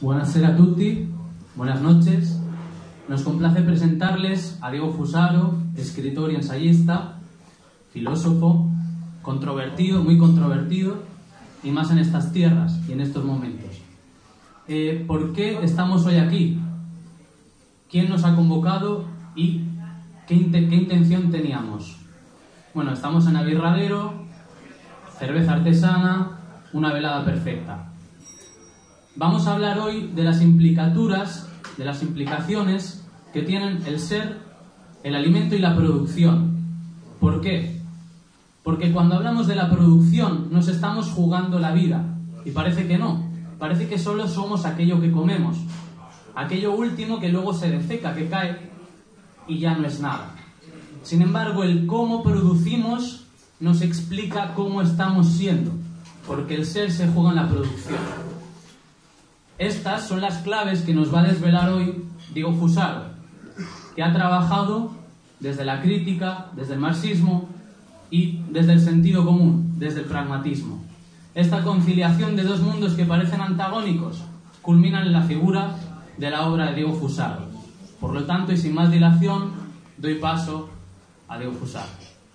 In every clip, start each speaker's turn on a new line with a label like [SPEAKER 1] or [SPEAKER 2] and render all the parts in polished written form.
[SPEAKER 1] Buonasera a tutti, buenas noches. Nos complace presentarles a Diego Fusaro, escritor y ensayista, filósofo, controvertido, muy controvertido, y más en estas tierras y en estos momentos. ¿Por qué estamos hoy aquí? ¿Quién nos ha convocado y qué intención teníamos? Bueno, estamos en Aguirradero, cerveza artesana, una velada perfecta. Vamos a hablar hoy de las implicaturas, de las implicaciones que tienen el ser, el alimento y la producción. ¿Por qué? Porque cuando hablamos de la producción nos estamos jugando la vida, y parece que no, parece que solo somos aquello que comemos, aquello último que luego se defeca, que cae y ya no es nada. Sin embargo, el cómo producimos nos explica cómo estamos siendo, porque el ser se juega en la producción. Estas son las claves que nos va a desvelar hoy Diego Fusaro, que ha trabajado desde la crítica, desde el marxismo y desde el sentido común, desde el pragmatismo. Esta conciliación de dos mundos que parecen antagónicos culminan en la figura de la obra de Diego Fusaro. Por lo tanto, y sin más dilación, doy paso a Diego Fusaro.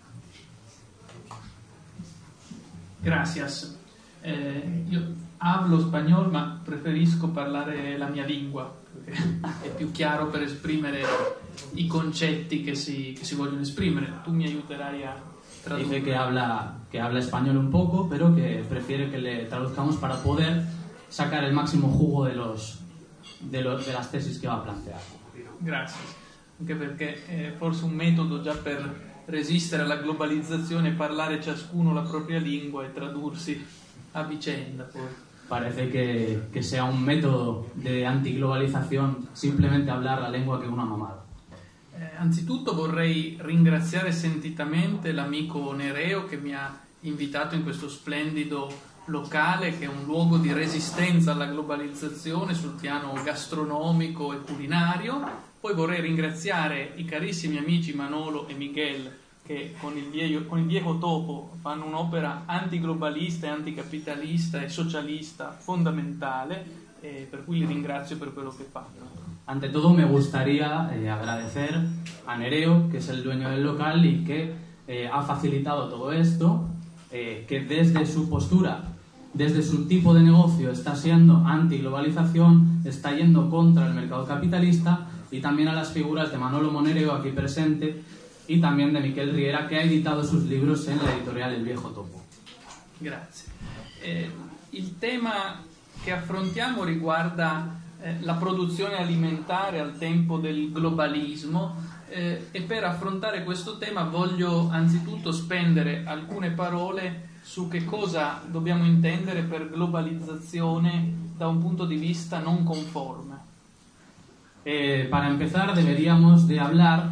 [SPEAKER 2] Gracias. Io hablo spagnolo, ma preferisco parlare la mia lingua, perché è più chiaro per esprimere i concetti che si vogliono esprimere. Tu mi aiuterai a tradurre.
[SPEAKER 1] Dice que habla español un poco, pero que prefiere que le traduzcamos para poder sacar el máximo jugo de las tesis que va a plantear.
[SPEAKER 2] Grazie. Anche perché è forse un metodo già per resistere alla globalizzazione, parlare ciascuno la propria lingua e tradursi a vicenda. Poi.
[SPEAKER 1] Parece que sea un método de antiglobalización simplemente hablar la lengua que uno ha mamado.
[SPEAKER 2] Anzitutto vorrei ringraziare sentitamente l'amico Nereo che mi ha invitato in questo splendido locale che è un luogo di resistenza alla globalizzazione sul piano gastronomico e culinario. Poi vorrei ringraziare i carissimi amici Manolo e Miguel che con il Viejo Topo fanno un'opera antiglobalista e anticapitalista e socialista fondamentale, per cui li ringrazio per quello che fanno.
[SPEAKER 1] Ante todo me gustaría agradecer a Nereo, que es el dueño del local y que ha facilitado todo esto, que desde su postura, desde su tipo de negocio está siendo antiglobalización, está yendo contra el mercado capitalista, y también a las figuras de Manolo Monereo aquí presente y también de Miquel Riera, que ha editado sus libros en la editorial El Viejo Topo.
[SPEAKER 2] Grazie. Il tema che affrontiamo riguarda la produzione alimentare al tempo del globalismo e per affrontare questo tema voglio anzitutto spendere alcune parole su che cosa dobbiamo intendere per globalizzazione da un punto di vista non conforme.
[SPEAKER 1] Para empezar deberíamos de hablar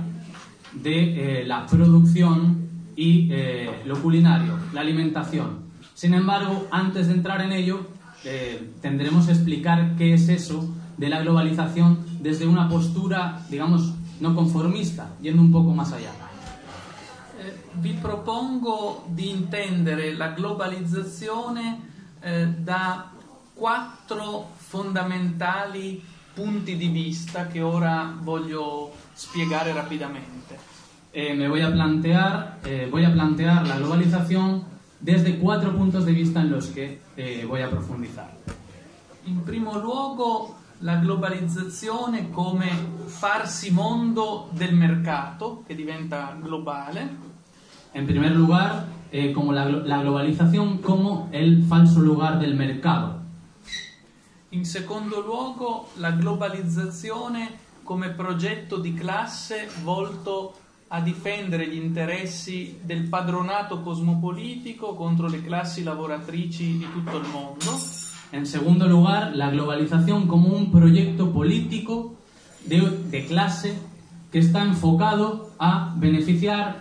[SPEAKER 1] de la producción y lo culinario, la alimentación. Sin embargo, antes de entrar en ello, tendremos que explicar qué es eso de la globalización desde una postura, digamos, no conformista, yendo un poco más allá.
[SPEAKER 2] Vi propongo di intendere la globalizzazione da 4 fondamentali punti di vista che ora voglio spiegare rapidamente.
[SPEAKER 1] Voy a plantear la globalización desde 4 puntos de vista en los que voy a profundizar.
[SPEAKER 2] In primo luogo, la globalizzazione come farsi mondo del mercato, che diventa globale.
[SPEAKER 1] En primer lugar, como la globalización como el falso lugar del mercado.
[SPEAKER 2] In secondo luogo, la globalizzazione come progetto di classe volto a difendere gli interessi del padronato cosmopolitico contro le classi lavoratrici di tutto il mondo.
[SPEAKER 1] En segundo lugar, la globalización como un proyecto político de clase que está enfocado a beneficiar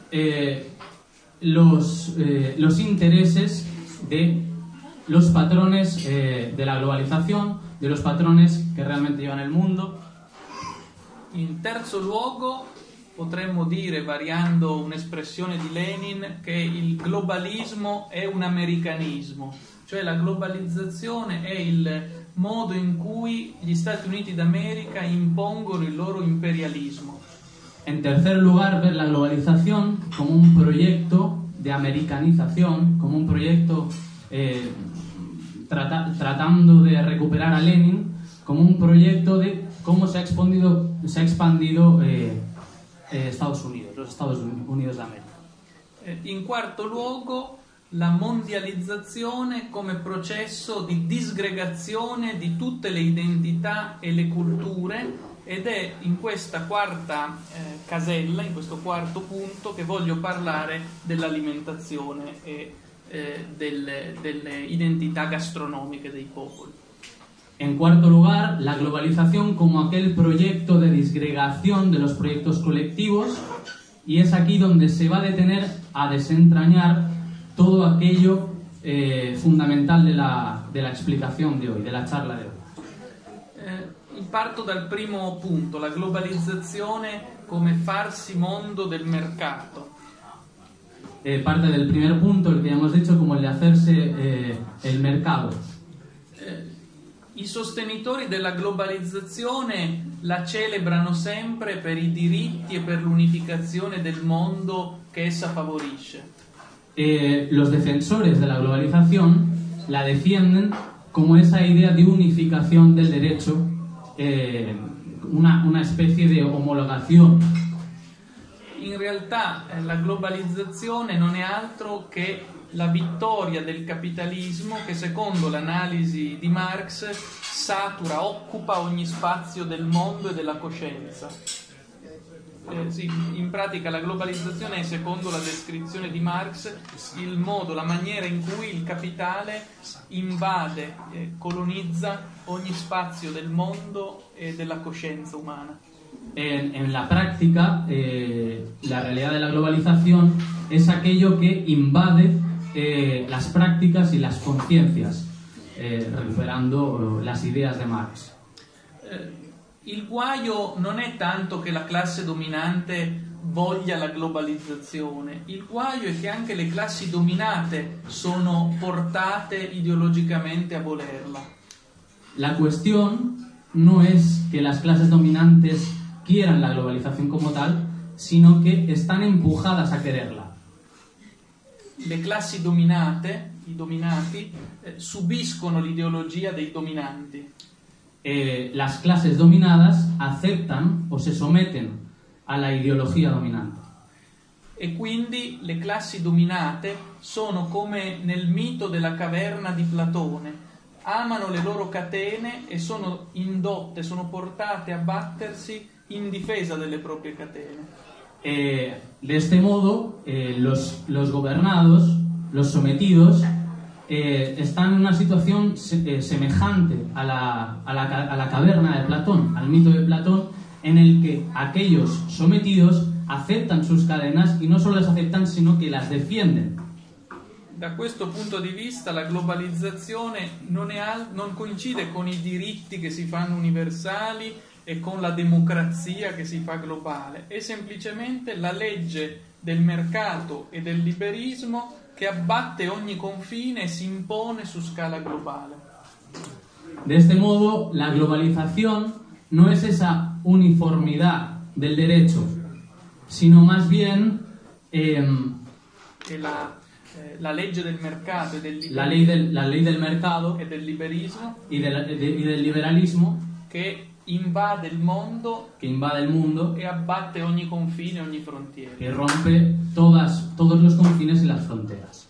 [SPEAKER 1] los intereses de los patrones de la globalización, de los patrones que realmente llevan el mundo.
[SPEAKER 2] In terzo luogo, potremmo dire, variando un'espressione di Lenin, che il globalismo è un americanismo, cioè la globalizzazione è il modo in cui gli Stati Uniti d'America impongono il loro imperialismo.
[SPEAKER 1] En tercer lugar, ver la globalización como un proyecto de americanización, como un proyecto tratando de recuperar a Lenin, como un proyecto de cómo se ha expandido Estados Unidos, los Estados Unidos d'America.
[SPEAKER 2] In quarto luogo, la mondializzazione come processo di disgregazione di tutte le identità e le culture, ed è in questa quarta casella, in questo quarto punto, che voglio parlare dell'alimentazione e delle identità gastronomiche dei popoli.
[SPEAKER 1] En cuarto lugar, la globalización como aquel proyecto de disgregación de los proyectos colectivos, y es aquí donde se va a detener a desentrañar todo aquello fundamental de la explicación de hoy, de la charla de hoy.
[SPEAKER 2] Parto dal primo punto, la globalizzazione come farsi mondo del mercato.
[SPEAKER 1] Parte del primer punto, el que ya hemos dicho, como el de hacerse el mercado.
[SPEAKER 2] I sostenitori della globalizzazione la celebrano sempre per i diritti e per l'unificazione del mondo che essa favorisce.
[SPEAKER 1] Los defensores de la globalización la defienden como esa idea de unificación del derecho, una especie de homologación.
[SPEAKER 2] In realtà la globalizzazione non è altro che la vittoria del capitalismo che, secondo l'analisi di Marx, satura, occupa ogni spazio del mondo e della coscienza. Sì, in pratica la globalizzazione è, secondo la descrizione di Marx, il modo, la maniera in cui il capitale invade, colonizza ogni spazio del mondo e della coscienza umana.
[SPEAKER 1] En la práctica, la realidad de la globalización es aquello que invade las prácticas y las conciencias, recuperando las ideas de Marx.
[SPEAKER 2] Il guaio non è tanto che la classe dominante voglia la globalizzazione, il guaio è che anche le classi dominate sono portate ideologicamente a volerla.
[SPEAKER 1] La cuestión no es que las clases dominantes quieran la globalización como tal, sino que están empujadas a quererla.
[SPEAKER 2] Le classi dominate, i dominati, subiscono l'ideologia dei dominanti.
[SPEAKER 1] Las clases dominadas aceptan o se someten a la ideología dominante.
[SPEAKER 2] E quindi le classi dominate sono come nel mito della caverna di Platone, amano le loro catene e sono indotte, sono portate a battersi in difesa delle proprie catene.
[SPEAKER 1] De este modo, los gobernados, los sometidos, están en una situación semejante a la caverna de Platón, al mito de Platón, en el que aquellos sometidos aceptan sus cadenas y no solo las aceptan, sino que las defienden.
[SPEAKER 2] Da questo punto di vista la globalizzazione non coincide con i diritti che si fanno universali e con la democrazia che si fa globale, è semplicemente la legge del mercato e del liberismo che abbatte ogni confine e si impone su scala globale.
[SPEAKER 1] De este modo, la globalización no es esa uniformidad del derecho, sino más bien
[SPEAKER 2] la legge del mercato e del
[SPEAKER 1] la ley del mercado
[SPEAKER 2] e del liberismo
[SPEAKER 1] y del liberalismo
[SPEAKER 2] che invade il mondo e abbatte ogni confine, ogni frontiera.
[SPEAKER 1] Que rompe todos los confines y las fronteras.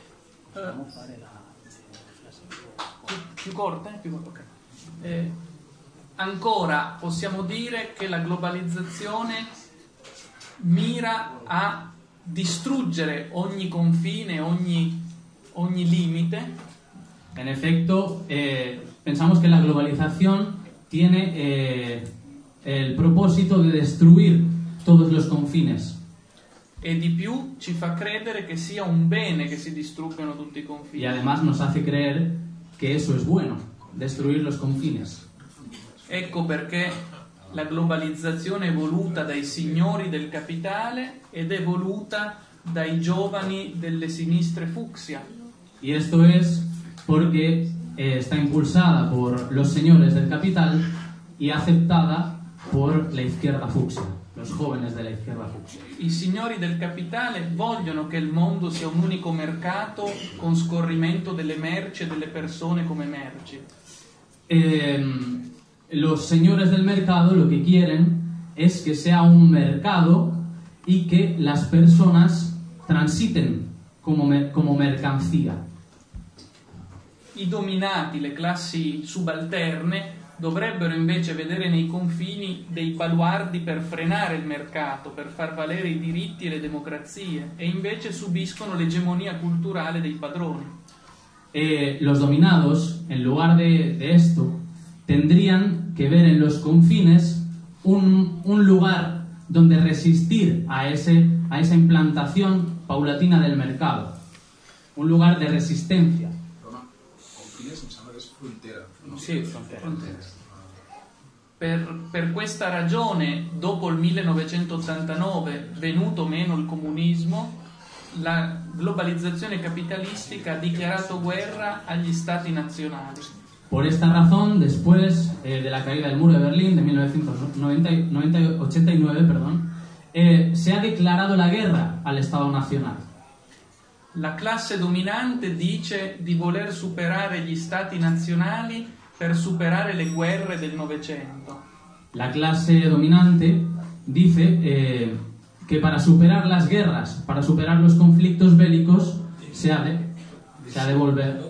[SPEAKER 2] Più corta? Più corta, ok. Ancora possiamo dire che la globalizzazione mira a distruggere ogni confine, ogni limite.
[SPEAKER 1] En efecto, pensamos que la globalización tiene el propósito de destruir todos los confines.
[SPEAKER 2] E di più ci fa credere che sia un bene che si distruggano tutti i confini.
[SPEAKER 1] Y además nos hace creer que eso es bueno, destruir los confines.
[SPEAKER 2] Ecco perché la globalizzazione è voluta dai signori del capitale ed è voluta dai giovani delle sinistre fucsia.
[SPEAKER 1] Y esto es porque está impulsada por los señores del capital y aceptada por la izquierda fucsia, los jóvenes de la izquierda fucsia.
[SPEAKER 2] I signori del capitale vogliono che il mondo sia un unico mercato con scorrimento delle merci e delle persone come merci.
[SPEAKER 1] Los señores del mercado lo que quieren es que sea un mercado y que las personas transiten como mercancía.
[SPEAKER 2] I dominati, le classi subalterne, dovrebbero invece vedere nei confini dei baluardi per frenare il mercato, per far valere i diritti e le democrazie, e invece subiscono l'egemonia culturale dei padroni.
[SPEAKER 1] Los dominados, en lugar de esto, tendrían que ver en los confines un lugar donde resistir a esa implantación paulatina del mercado, un lugar de resistencia.
[SPEAKER 2] Sì, frontiera. Per questa ragione, dopo il 1989, venuto meno il comunismo, la globalizzazione capitalistica ha dichiarato guerra agli stati nazionali.
[SPEAKER 1] Por esta razón, después de la caída del muro de Berlín de 1989, se ha declarado la guerra al Estado Nacional.
[SPEAKER 2] La classe dominante dice di voler superare gli stati nazionali per superare le guerre del Novecento.
[SPEAKER 1] La clase dominante dice que para superar las guerras, para superar los conflictos bélicos, se ha de volver.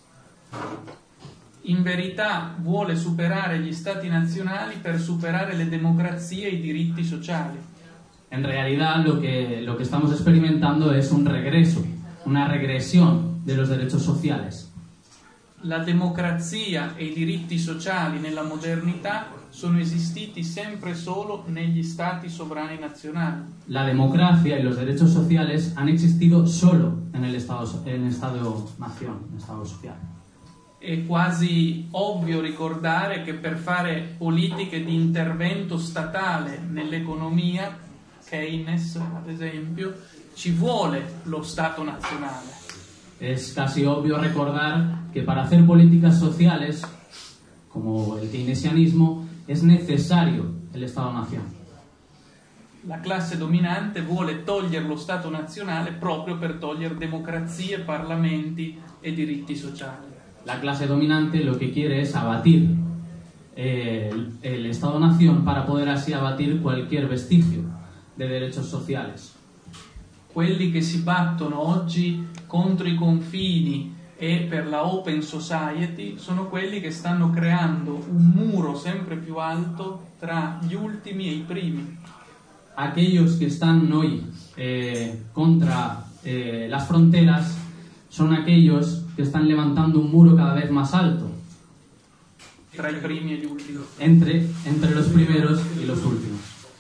[SPEAKER 2] In verità vuole superare gli stati nazionali per superare le democrazie e i diritti sociali.
[SPEAKER 1] En realidad lo que estamos experimentando es un regreso, una regresión de los derechos sociales.
[SPEAKER 2] La democrazia e i diritti sociali nella modernità sono esistiti sempre solo negli stati sovrani nazionali.
[SPEAKER 1] La democracia y los derechos sociales han existido solo en el Estado-nación, en el Estado social.
[SPEAKER 2] È quasi ovvio ricordare che per fare politiche di intervento statale nell'economia, Keynes ad esempio, ci vuole lo Stato nazionale.
[SPEAKER 1] Es casi obvio recordar que para hacer políticas sociales, como el keynesianismo, es necesario el Estado-nación.
[SPEAKER 2] La classe dominante vuole togliere lo Stato nazionale proprio per togliere democrazie, parlamenti e diritti sociali.
[SPEAKER 1] La clase dominante lo que quiere es abatir el Estado-nación para poder así abatir cualquier vestigio de derechos sociales.
[SPEAKER 2] Quelli che si battono oggi contro i confini e per la open society sono quelli che stanno creando un muro sempre più alto tra gli ultimi e i primi.
[SPEAKER 1] Aquellos que están hoy contra las fronteras son aquellos que están levantando un muro cada vez más alto
[SPEAKER 2] Tra i primi e gli ultimi.
[SPEAKER 1] entre los primeros y los últimos.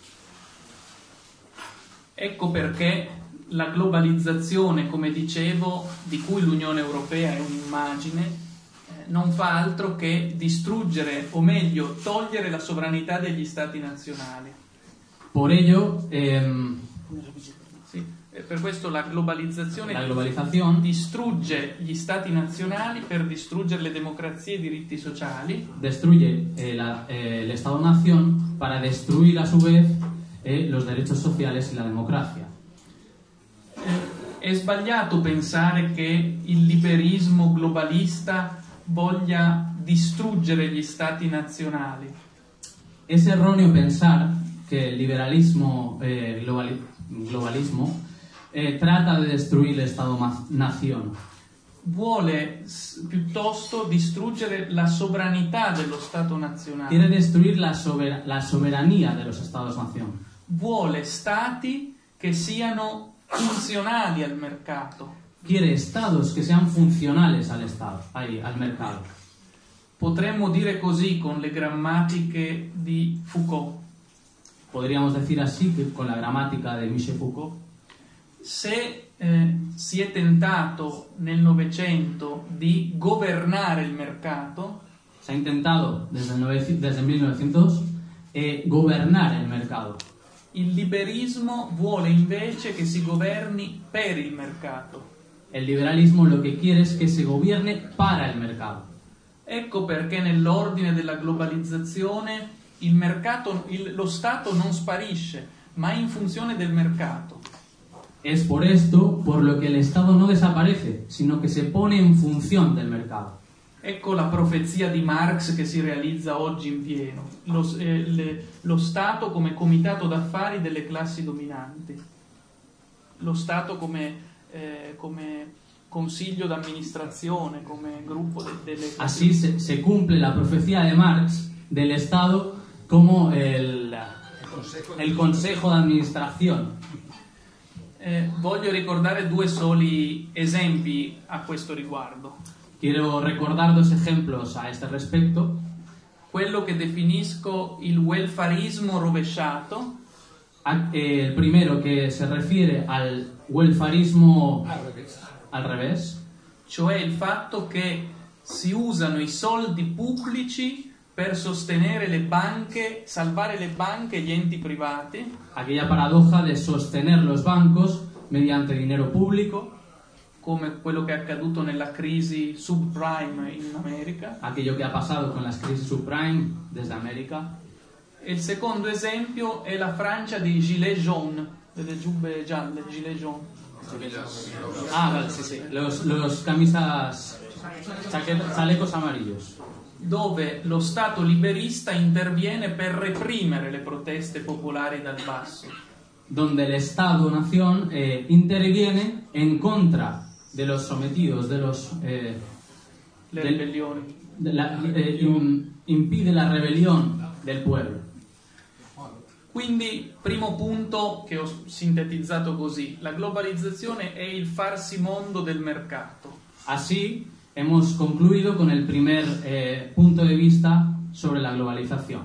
[SPEAKER 2] Ecco perché la globalizzazione, come dicevo, di cui l'Unione Europea è un'immagine, non fa altro che distruggere, o meglio, togliere la sovranità degli stati nazionali.
[SPEAKER 1] Por ello,
[SPEAKER 2] Per questo la globalizzazione distrugge gli stati nazionali per distruggere le democrazie e i diritti sociali.
[SPEAKER 1] Destruye el Estado-nación para destruir a su vez los derechos sociales y la democracia.
[SPEAKER 2] È sbagliato pensare che il liberismo globalista voglia distruggere gli stati nazionali.
[SPEAKER 1] Es erróneo pensar que el liberalismo, globalismo, trata de destruir el Estado-nación.
[SPEAKER 2] Vuole piuttosto distruggere la sovranità dello Stato nazionale.
[SPEAKER 1] Quiere destruir la soberanía de los Estados-nación.
[SPEAKER 2] Vuole stati che siano funzionali al mercato.
[SPEAKER 1] Quiere estados que sean funcionales al mercado.
[SPEAKER 2] Potremmo dire così con le grammatiche di Foucault.
[SPEAKER 1] Podríamos decir así que con la gramática de Michel Foucault.
[SPEAKER 2] Se si è tentato nel Novecento di governare il mercato,
[SPEAKER 1] se ha intentado desde 1900 gobernar el mercado.
[SPEAKER 2] Il liberismo vuole invece che si governi per il mercato.
[SPEAKER 1] El liberalismo lo que quiere es que se gobierne para el mercado.
[SPEAKER 2] Ecco perché nell'ordine della globalizzazione lo Stato non sparisce, ma è in funzione del mercato.
[SPEAKER 1] Es por esto por lo que el Estado no desaparece, sino que se pone en función del mercado.
[SPEAKER 2] Ecco la profezia di Marx che si realizza oggi in pieno. Lo Stato come comitato d'affari delle classi dominanti. Lo Stato come consiglio d'amministrazione, come gruppo delle classi.
[SPEAKER 1] Así se cumple la profecía de Marx del Estado como el consejo de administración.
[SPEAKER 2] Voglio ricordare 2 soli esempi a questo riguardo.
[SPEAKER 1] Quiero recordar 2 ejemplos a este respecto.
[SPEAKER 2] Quello che definisco il welfarismo rovesciato.
[SPEAKER 1] El primero, que se refiere al welfarismo al revés,
[SPEAKER 2] cioè il fatto che si usano i soldi pubblici per sostenere le banche, salvare le banche e gli enti privati.
[SPEAKER 1] Aquella paradoja de sostener los bancos mediante dinero público,
[SPEAKER 2] come quello che è accaduto nella crisi subprime in America.
[SPEAKER 1] Aquello que ha pasado con las crisis subprime desde América.
[SPEAKER 2] E il secondo esempio è la Francia dei gilets jaunes, delle giubbe gialle, gilets jaunes.
[SPEAKER 1] Vale, sí. Los camisas, chalecos amarillos.
[SPEAKER 2] Dove lo Stato liberista interviene per reprimere le proteste popolari dal basso.
[SPEAKER 1] Donde el Estado-nación interviene en contra de los sometidos, de los...
[SPEAKER 2] le ribellioni.
[SPEAKER 1] Impide la rebelión del pueblo.
[SPEAKER 2] Quindi, primo punto che ho sintetizzato così: la globalizzazione è il farsi mondo del mercato.
[SPEAKER 1] Así hemos concluido con el primer punto de vista sobre la globalización.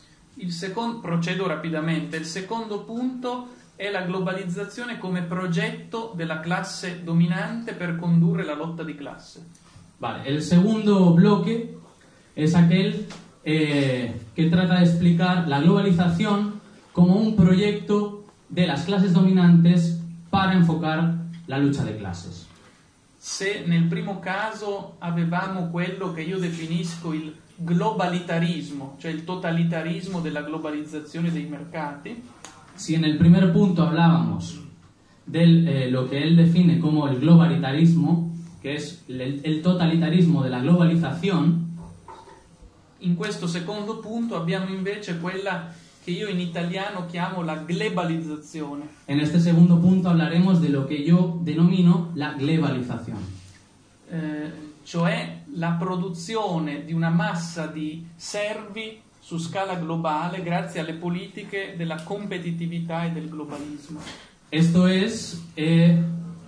[SPEAKER 2] Procedo rapidamente. Il secondo punto è la globalizzazione come progetto della classe dominante per condurre la lotta di classe.
[SPEAKER 1] Vale, el segundo bloque es aquel que trata de explicar la globalización como un proyecto de las clases dominantes para enfocar la lucha de clases.
[SPEAKER 2] Se nel primo caso avevamo quello che io definisco il globalitarismo, cioè il totalitarismo della globalizzazione dei mercati.
[SPEAKER 1] Si en el primer punto hablábamos de lo que él define como el globalitarismo, que es el totalitarismo de la globalización,
[SPEAKER 2] in questo secondo punto abbiamo invece quella che io in italiano chiamo la globalizzazione.
[SPEAKER 1] En este segundo punto hablaremos de lo que yo denomino la globalización.
[SPEAKER 2] Cioè la produzione di una massa di servi su scala globale grazie alle politiche della competitività e del globalismo.
[SPEAKER 1] Esto es
[SPEAKER 2] è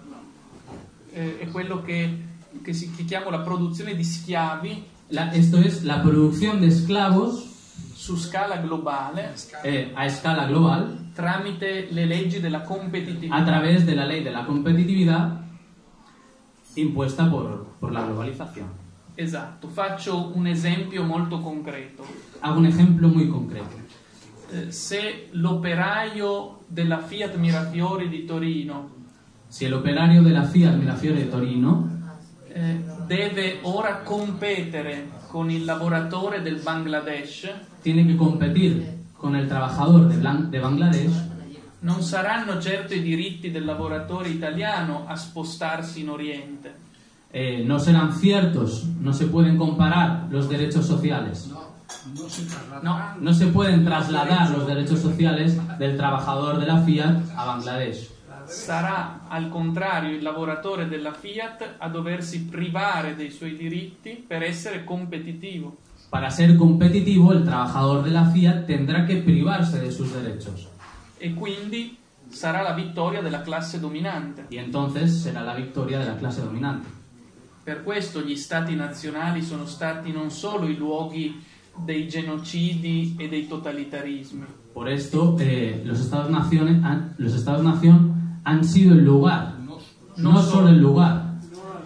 [SPEAKER 2] quello che chiamo la produzione di schiavi.
[SPEAKER 1] Esto es la producción de esclavos
[SPEAKER 2] su scala globale,
[SPEAKER 1] a escala global,
[SPEAKER 2] tramite le leggi della competitività,
[SPEAKER 1] a través de la ley de la competitividad impuesta por la globalización.
[SPEAKER 2] Esatto, faccio un esempio molto concreto.
[SPEAKER 1] Hago un ejemplo muy concreto.
[SPEAKER 2] Se l'operaio della Fiat Mirafiori di Torino,
[SPEAKER 1] si el operario de la Fiat Mirafiori de Torino
[SPEAKER 2] deve ora competere con il lavoratore del Bangladesh,
[SPEAKER 1] tiene que competir con el trabajador de Bangladesh,
[SPEAKER 2] non saranno certo i diritti del lavoratore italiano a spostarsi in Oriente.
[SPEAKER 1] No serán ciertos, no se pueden comparar los derechos sociales. No se pueden trasladar los derechos sociales del trabajador de la Fiat a Bangladesh.
[SPEAKER 2] Sarà al contrario il lavoratore della Fiat a doversi privare dei suoi diritti per essere competitivo.
[SPEAKER 1] Para ser competitivo, el trabajador de la Fiat tendrá que privarse de sus derechos.
[SPEAKER 2] E quindi sarà la vittoria della classe dominante.
[SPEAKER 1] Y entonces será la victoria de la clase dominante.
[SPEAKER 2] Per questo gli stati nazionali sono stati non solo i luoghi dei genocidi e dei totalitarismi.
[SPEAKER 1] Por esto, los Estados-nación han sido el lugar, no solo el lugar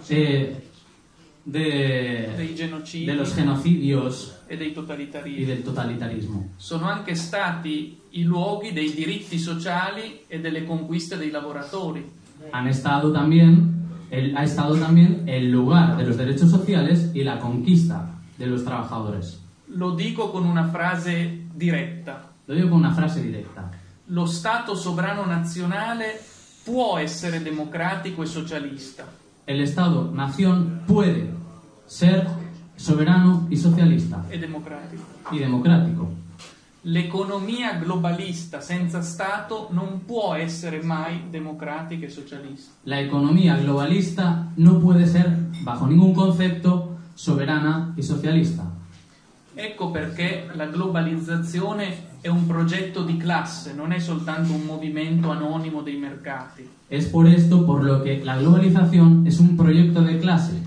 [SPEAKER 2] dei genocidi,
[SPEAKER 1] de los genocidios
[SPEAKER 2] e dei totalitarismi.
[SPEAKER 1] Y del totalitarismo.
[SPEAKER 2] Sono anche stati i luoghi dei diritti sociali e delle conquiste dei lavoratori.
[SPEAKER 1] Han estado también ha estado también el lugar de los derechos sociales y la conquista de los trabajadores.
[SPEAKER 2] Lo dico con una frase diretta.
[SPEAKER 1] Lo digo con una frase directa.
[SPEAKER 2] Lo Stato sovrano nazionale può essere democratico e socialista.
[SPEAKER 1] El Estado-nación puede ser soberano y socialista
[SPEAKER 2] E democratico.
[SPEAKER 1] y democrático.
[SPEAKER 2] L'economia globalista senza Stato non può essere mai democratica e socialista.
[SPEAKER 1] La economía globalista no puede ser, bajo ningún concepto, soberana y socialista.
[SPEAKER 2] Ecco perché la globalizzazione è un progetto di classe, non è soltanto un movimento anonimo dei mercati.
[SPEAKER 1] Es por esto por lo que la globalización es un proyecto de clase.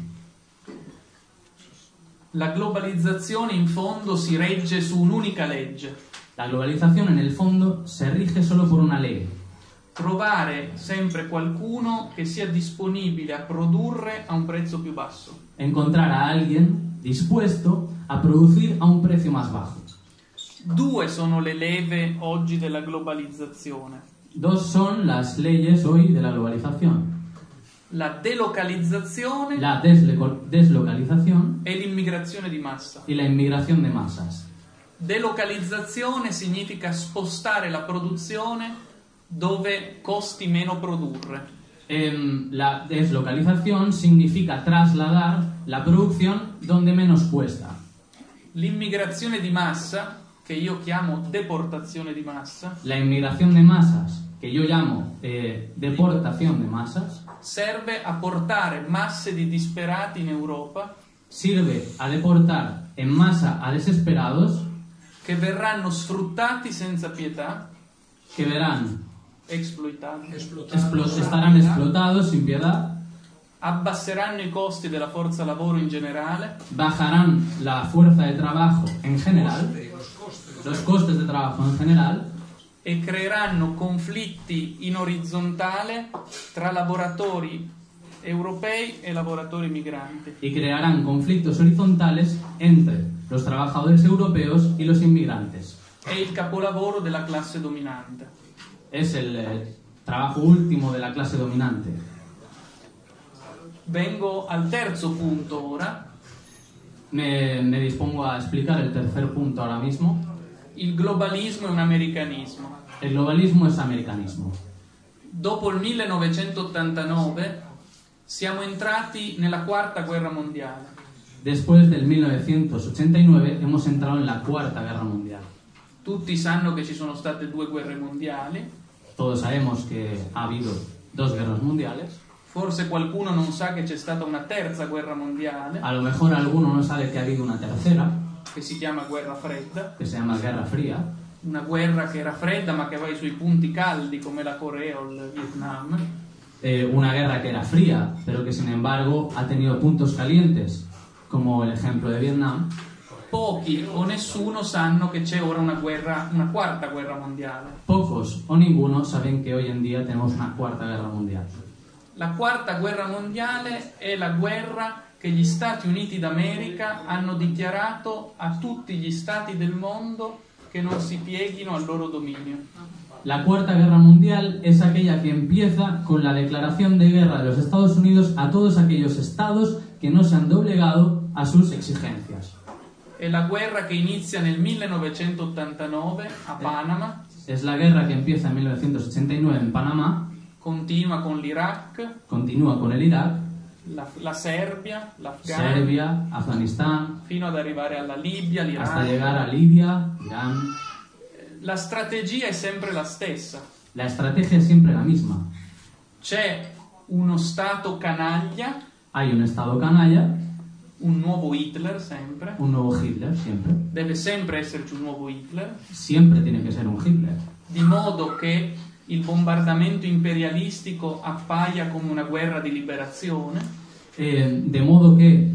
[SPEAKER 2] La globalizzazione in fondo si regge su un'unica legge:
[SPEAKER 1] La globalización en el fondo se rige solo por una ley.
[SPEAKER 2] trovare sempre qualcuno che sia disponibile a produrre a un prezzo più basso.
[SPEAKER 1] Encontrar a alguien dispuesto a producir a un precio más bajo.
[SPEAKER 2] Due sono le leve oggi della globalizzazione:
[SPEAKER 1] Dos son las leyes hoy de la globalización.
[SPEAKER 2] la delocalizzazione
[SPEAKER 1] La deslocalización
[SPEAKER 2] e l'immigrazione di massa.
[SPEAKER 1] y la inmigración de masas.
[SPEAKER 2] Delocalizzazione significa spostare la produzione dove costi meno produrre.
[SPEAKER 1] La deslocalización significa trasladar la producción donde menos cuesta.
[SPEAKER 2] L'immigrazione di massa, che io chiamo deportazione di massa,
[SPEAKER 1] La inmigración de masas, que yo llamo deportación de masas,
[SPEAKER 2] serve a portare masse di disperati in Europa
[SPEAKER 1] sirve a deportar en masa a desesperados
[SPEAKER 2] che verranno sfruttati senza pietà,
[SPEAKER 1] que verán
[SPEAKER 2] esploitati,
[SPEAKER 1] estarán explotados sin piedad,
[SPEAKER 2] abbasseranno i costi della forza lavoro in generale
[SPEAKER 1] bajarán la fuerza de trabajo en general, los costes de trabajo en general,
[SPEAKER 2] e creeranno conflitti in orizzontale tra lavoratori europei e lavoratori migranti.
[SPEAKER 1] y crearán conflictos horizontales entre los trabajadores europeos y los inmigrantes.
[SPEAKER 2] È il capolavoro della classe dominante.
[SPEAKER 1] Es el trabajo último de la clase dominante.
[SPEAKER 2] Vengo al terzo punto ora.
[SPEAKER 1] Me dispongo a explicar el tercer punto ahora mismo.
[SPEAKER 2] Il globalismo è un americanismo.
[SPEAKER 1] El globalismo es americanismo.
[SPEAKER 2] Dopo il 1989 siamo entrati nella quarta guerra mondiale.
[SPEAKER 1] Después del 1989 hemos entrado en la Cuarta Guerra Mundial.
[SPEAKER 2] Tutti sanno che ci sono state 2 guerre mondiali.
[SPEAKER 1] Todos sabemos que ha habido 2 guerras mundiales.
[SPEAKER 2] Forse qualcuno non sa che c'è stata una terza guerra mondiale,
[SPEAKER 1] A lo mejor alguno no sabe que ha habido una tercera,
[SPEAKER 2] che si chiama guerra fredda.
[SPEAKER 1] que se llama Guerra Fría.
[SPEAKER 2] Una guerra che era fredda ma che aveva i suoi punti caldi come la Corea o il Vietnam.
[SPEAKER 1] Una guerra que era fría, pero que sin embargo ha tenido puntos calientes, como el ejemplo de Vietnam.
[SPEAKER 2] Pochi o nessuno sanno che c'è ora una quarta guerra mondiale.
[SPEAKER 1] Pocos o ninguno saben que hoy en día tenemos una Cuarta Guerra Mundial.
[SPEAKER 2] La quarta guerra mondiale è la guerra che gli Stati Uniti d'America hanno dichiarato a tutti gli stati del mondo che non si pieghino al loro dominio.
[SPEAKER 1] La Cuarta Guerra Mundial es aquella que empieza con la declaración de guerra de los Estados Unidos a todos aquellos estados que no se han doblegado a sus exigencias.
[SPEAKER 2] È la guerra che inizia nel 1989 a Panama,
[SPEAKER 1] Es la guerra que empieza en 1989 en Panamá,
[SPEAKER 2] continua con l'Iraq,
[SPEAKER 1] continúa con el Irak,
[SPEAKER 2] la Serbia, l'Afghanistan,
[SPEAKER 1] Serbia, Afganistán,
[SPEAKER 2] fino ad arrivare alla Libia,
[SPEAKER 1] hasta
[SPEAKER 2] l'Iran.
[SPEAKER 1] llegar a Libia, Irán.
[SPEAKER 2] La strategia è sempre la stessa.
[SPEAKER 1] La estrategia es siempre la misma.
[SPEAKER 2] C'è uno Stato canaglia,
[SPEAKER 1] Hay un Estado canalla,
[SPEAKER 2] un nuovo Hitler sempre,
[SPEAKER 1] un nuevo Hitler siempre.
[SPEAKER 2] deve sempre esserci un nuovo Hitler,
[SPEAKER 1] Siempre tiene que ser un Hitler.
[SPEAKER 2] di modo che il bombardamento imperialistico appaia come una guerra di liberazione,
[SPEAKER 1] De modo que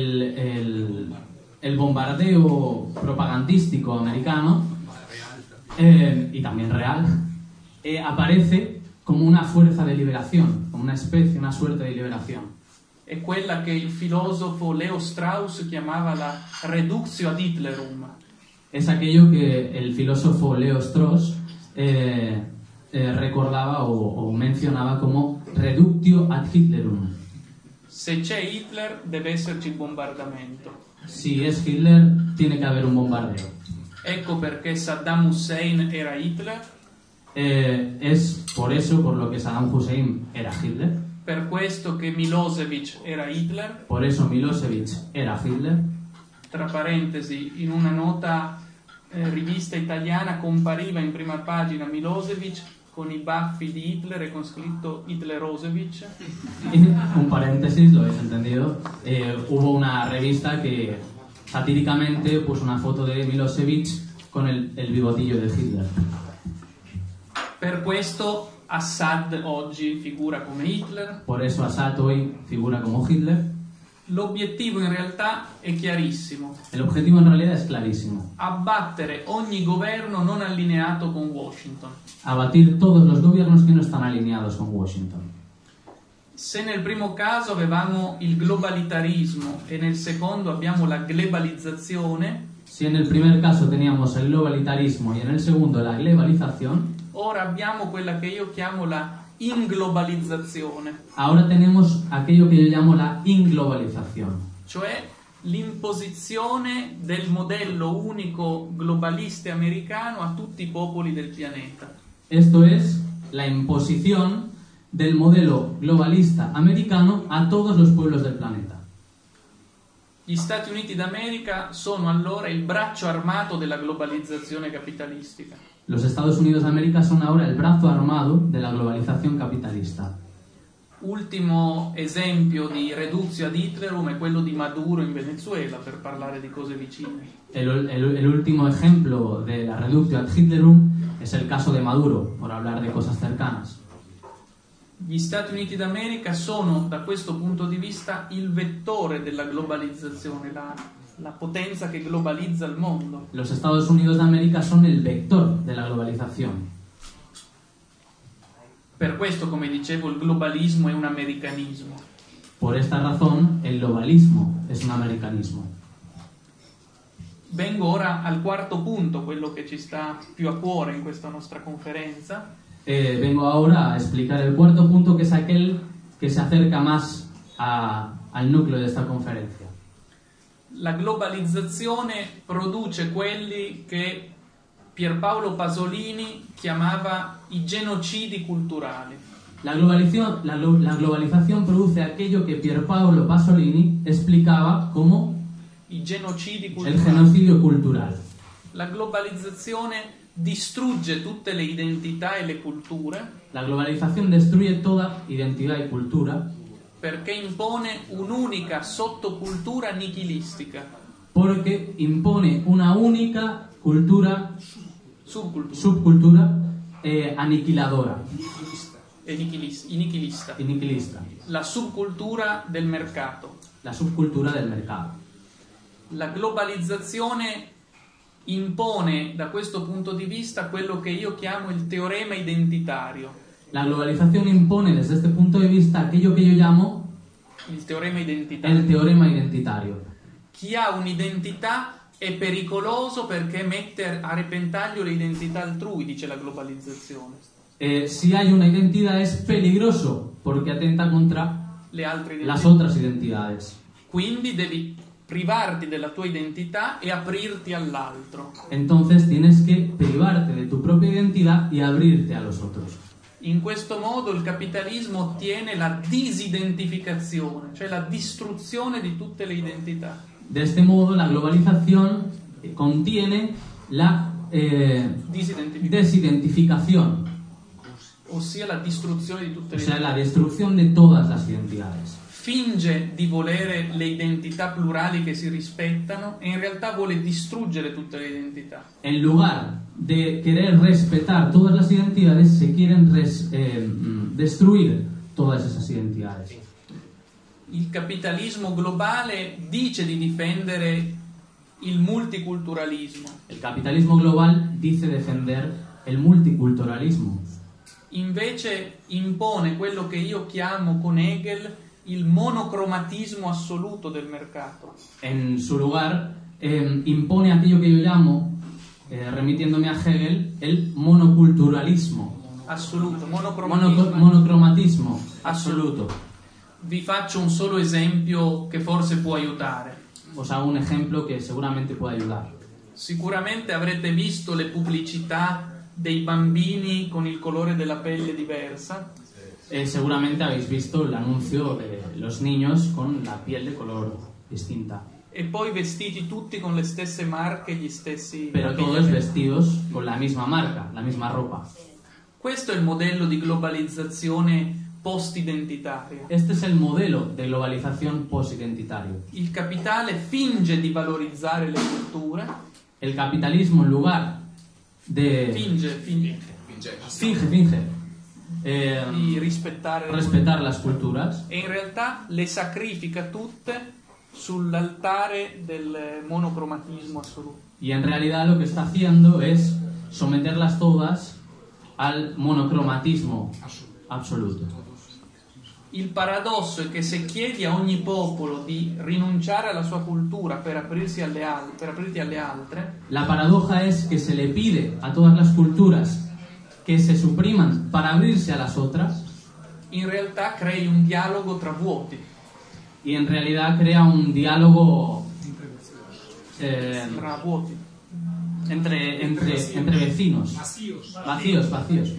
[SPEAKER 1] el bombardeo propagandístico americano, y también real, aparece como una fuerza de liberación, como una especie, una suerte de liberación.
[SPEAKER 2] è quella che il filosofo Leo Strauss chiamava la reductio ad Hitlerum.
[SPEAKER 1] Es aquello que el filósofo Leo Strauss recordaba o mencionaba como reductio ad Hitlerum.
[SPEAKER 2] Se c'è Hitler deve esserci il bombardamento.
[SPEAKER 1] Si es Hitler, tiene que haber un bombardeo.
[SPEAKER 2] Ecco perché Saddam Hussein era Hitler.
[SPEAKER 1] Es por eso por lo que Saddam Hussein era Hitler.
[SPEAKER 2] Per questo che Milosevic era Hitler.
[SPEAKER 1] Por eso Milosevic era Hitler.
[SPEAKER 2] Tra parentesi, in una nota rivista italiana compariva in prima pagina Milosevic con i baffi di Hitler e con scritto Hitlerosevic.
[SPEAKER 1] Un paréntesis, lo habéis entendido. Hubo una revista que satíricamente puso una foto de Milosevic con el bigotillo de Hitler.
[SPEAKER 2] Per questo Assad oggi figura come Hitler.
[SPEAKER 1] Por eso Assad hoy figura como Hitler.
[SPEAKER 2] L'obiettivo in realtà è chiarissimo.
[SPEAKER 1] El objetivo en realidad es clarísimo.
[SPEAKER 2] Abbattere ogni governo non allineato con Washington.
[SPEAKER 1] Abatir todos los gobiernos que no están alineados con Washington.
[SPEAKER 2] Se nel primo caso avevamo il globalitarismo e nel secondo abbiamo la globalizzazione,
[SPEAKER 1] Si en el primer caso teníamos el globalitarismo y en el segundo la globalización,
[SPEAKER 2] ora abbiamo quella che io chiamo la inglobalizzazione,
[SPEAKER 1] ahora tenemos aquello que yo llamo la inglobalización,
[SPEAKER 2] cioè l'imposizione del modello unico globalista americano a tutti i popoli del pianeta.
[SPEAKER 1] esto es la imposición del modelo globalista americano a todos los pueblos del planeta.
[SPEAKER 2] Gli Stati Uniti d'America sono allora il braccio armato della globalizzazione capitalistica.
[SPEAKER 1] Los Estados Unidos de América son ahora el brazo armado de la globalización capitalista.
[SPEAKER 2] Ultimo esempio di reduzione ad Hitlerum è quello di Maduro in Venezuela, per parlare di cose vicine.
[SPEAKER 1] El último ejemplo de la reductio ad Hitlerum es el caso de Maduro, por hablar de cosas cercanas.
[SPEAKER 2] Gli Stati Uniti d'America sono, da questo punto di vista, il vettore della globalizzazione, la potenza che globalizza il mondo.
[SPEAKER 1] Los Estados Unidos de América son el vector de la globalización.
[SPEAKER 2] Per questo, come dicevo, il globalismo è un americanismo.
[SPEAKER 1] Por esta razón, el globalismo es un americanismo.
[SPEAKER 2] Vengo ora al quarto punto, quello che ci sta più a cuore in questa nostra conferenza.
[SPEAKER 1] Vengo ahora a explicar el cuarto punto, que es aquel que se acerca más al núcleo de esta conferencia.
[SPEAKER 2] La globalizzazione produce quelli che Pierpaolo Pasolini chiamava i genocidi culturali.
[SPEAKER 1] La globalización produce aquello que Pierpaolo Pasolini explicaba como
[SPEAKER 2] I genocidi
[SPEAKER 1] el
[SPEAKER 2] culturali.
[SPEAKER 1] genocidio cultural.
[SPEAKER 2] La globalizzazione distrugge tutte le identità e le culture
[SPEAKER 1] La globalización destruye toda identidad y cultura
[SPEAKER 2] perché impone un'unica sottocultura nichilistica,
[SPEAKER 1] porque impone una única cultura,
[SPEAKER 2] subcultura
[SPEAKER 1] subcultura aniquiladora
[SPEAKER 2] e nichilista,
[SPEAKER 1] y niquilista,
[SPEAKER 2] la subcultura del mercato.
[SPEAKER 1] la subcultura del mercado.
[SPEAKER 2] La globalizzazione impone da questo punto di vista quello che io chiamo il teorema identitario.
[SPEAKER 1] La globalización impone desde este punto de vista aquello que yo llamo
[SPEAKER 2] Il teorema identitario.
[SPEAKER 1] el teorema identitario.
[SPEAKER 2] Chi ha un'identità è pericoloso perché mette a repentaglio le identità altrui, dice la globalizzazione.
[SPEAKER 1] Si hay una identidad es peligroso porque atenta contra
[SPEAKER 2] Le altre identità.
[SPEAKER 1] las otras identidades.
[SPEAKER 2] Quindi devi privarti della tua identità e aprirti all'altro.
[SPEAKER 1] Entonces tienes que privarte de tu propia identidad y abrirte a los otros.
[SPEAKER 2] In questo modo il capitalismo ottiene la disidentificazione, cioè la distruzione di tutte le identità.
[SPEAKER 1] De este modo, la globalización contiene la desidentificación,
[SPEAKER 2] Ossia la distruzione di tutte
[SPEAKER 1] o
[SPEAKER 2] le
[SPEAKER 1] sea,
[SPEAKER 2] identità.
[SPEAKER 1] la destrucción de todas las identidades.
[SPEAKER 2] Finge di volere le identità plurali che si rispettano e in realtà vuole distruggere tutte le identità.
[SPEAKER 1] En lugar de querer respetar todas las identidades, se quieren destruir todas esas identidades.
[SPEAKER 2] Il capitalismo globale dice di difendere il multiculturalismo.
[SPEAKER 1] El capitalismo global dice defender el multiculturalismo.
[SPEAKER 2] Invece impone quello che io chiamo con Hegel il monocromatismo assoluto del mercato.
[SPEAKER 1] En su lugar, impone aquello que yo llamo, remitiéndome a Hegel, el monoculturalismo.
[SPEAKER 2] Assoluto,
[SPEAKER 1] Monocromatismo absoluto.
[SPEAKER 2] Vi faccio un solo esempio che forse può aiutare.
[SPEAKER 1] Os hago un ejemplo que seguramente puede ayudar.
[SPEAKER 2] Sicuramente avrete visto le pubblicità dei bambini con il colore della pelle diversa.
[SPEAKER 1] Seguramente habéis visto el anuncio de los niños con la piel de color distinta.
[SPEAKER 2] E poi vestiti tutti con le stesse marche, gli stessi
[SPEAKER 1] Pero todos
[SPEAKER 2] abbigliamenti.
[SPEAKER 1] vestidos con la misma marca, la misma ropa.
[SPEAKER 2] Questo è il modello di globalizzazione post-identitaria.
[SPEAKER 1] Este es el modelo de globalización posidentitario.
[SPEAKER 2] Il capitale finge di valorizzare le culture,
[SPEAKER 1] El capitalismo, en lugar de...
[SPEAKER 2] finge
[SPEAKER 1] Finge.
[SPEAKER 2] di rispettare le
[SPEAKER 1] Respetar las culturas,
[SPEAKER 2] e in realtà le sacrifica tutte sull'altare del monocromatismo assoluto.
[SPEAKER 1] y en realidad lo que está haciendo es someterlas todas al monocromatismo absoluto.
[SPEAKER 2] Il paradosso è che se chiedi a ogni popolo di rinunciare alla sua cultura per aprirti alle altre,
[SPEAKER 1] La paradoja es que se le pide a todas las culturas que se supriman para abrirse a las otras,
[SPEAKER 2] in realtà crei un dialogo tra vuoti,
[SPEAKER 1] y en realidad crea un diálogo
[SPEAKER 2] tra vuoti.
[SPEAKER 1] entre vecinos. Vacíos.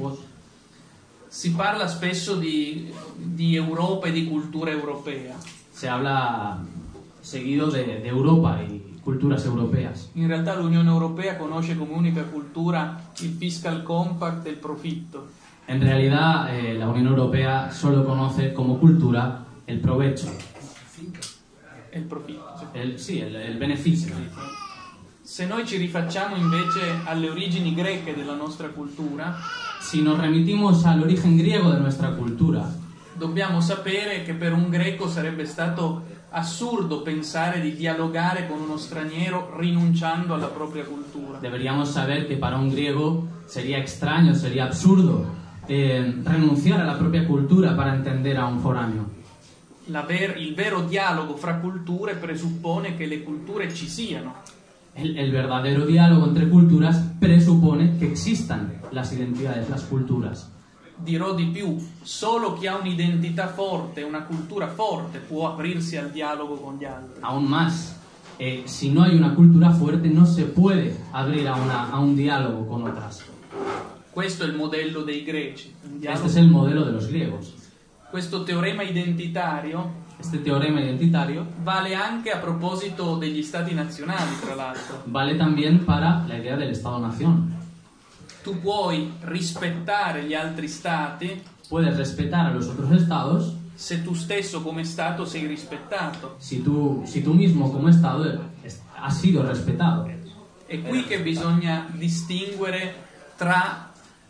[SPEAKER 2] Si parla spesso di Europa e di cultura europea.
[SPEAKER 1] Se habla seguido de Europa y culturas europeas.
[SPEAKER 2] In realtà l'Unione Europea conosce come unica cultura il fiscal compact e il profitto.
[SPEAKER 1] En realidad, la Unión Europea solo conoce como cultura el provecho,
[SPEAKER 2] E il profitto, sì.
[SPEAKER 1] el beneficio.
[SPEAKER 2] Se noi ci rifacciamo invece alle origini greche della nostra cultura,
[SPEAKER 1] Si nos remitimos al origen griego de nuestra cultura,
[SPEAKER 2] dobbiamo sapere che per un greco sarebbe stato assurdo pensare di dialogare con uno straniero rinunciando alla propria cultura.
[SPEAKER 1] deberíamos saber que para un griego sería extraño, sería absurdo renunciar a la propia cultura para entender a un foráneo.
[SPEAKER 2] Il vero dialogo fra culture presuppone che le culture ci siano.
[SPEAKER 1] El verdadero diálogo entre culturas presupone que existan las identidades, las culturas.
[SPEAKER 2] Dirò di più, solo chi ha un'identità forte, una cultura forte, può aprirsi al dialogo con gli altri.
[SPEAKER 1] Aún más, si no hay una cultura fuerte, no se puede abrir a un diálogo con otras.
[SPEAKER 2] Questo è il modello dei greci.
[SPEAKER 1] Este es el modelo de los griegos.
[SPEAKER 2] Questo teorema identitario
[SPEAKER 1] Este teorema identitario
[SPEAKER 2] vale anche a proposito degli stati nazionali, tra l'altro.
[SPEAKER 1] vale también para la idea del Estado-nación.
[SPEAKER 2] Tu puoi rispettare gli altri stati
[SPEAKER 1] Puedes respetar a los otros estados
[SPEAKER 2] se tu stesso come Stato sei rispettato.
[SPEAKER 1] si tú mismo como Estado has sido respetado.
[SPEAKER 2] È qui che bisogna distinguere tra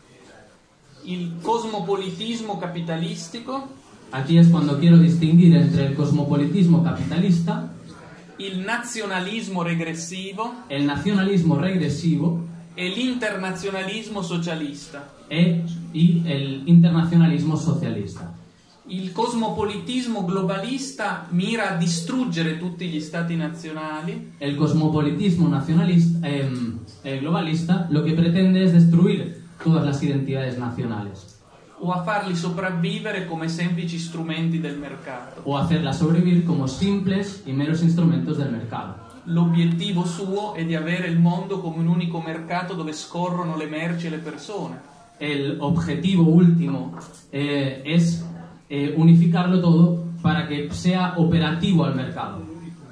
[SPEAKER 2] il cosmopolitismo capitalistico,
[SPEAKER 1] Aquí es cuando quiero distinguir entre el cosmopolitismo capitalista,
[SPEAKER 2] il nazionalismo regressivo
[SPEAKER 1] el nacionalismo regresivo
[SPEAKER 2] e l'internazionalismo socialista.
[SPEAKER 1] y el internacionalismo socialista.
[SPEAKER 2] Il cosmopolitismo globalista mira a distruggere tutti gli stati nazionali,
[SPEAKER 1] El cosmopolitismo nacionalista, globalista lo que pretende es destruir todas las identidades nacionales
[SPEAKER 2] o a farli sopravvivere come semplici strumenti del mercato.
[SPEAKER 1] o hacerlas sobrevivir como simples y meros instrumentos del mercado.
[SPEAKER 2] L'obiettivo suo è di avere il mondo come un unico mercato dove scorrono le merci e le persone.
[SPEAKER 1] El objetivo último es unificarlo todo para que sea operativo al mercado.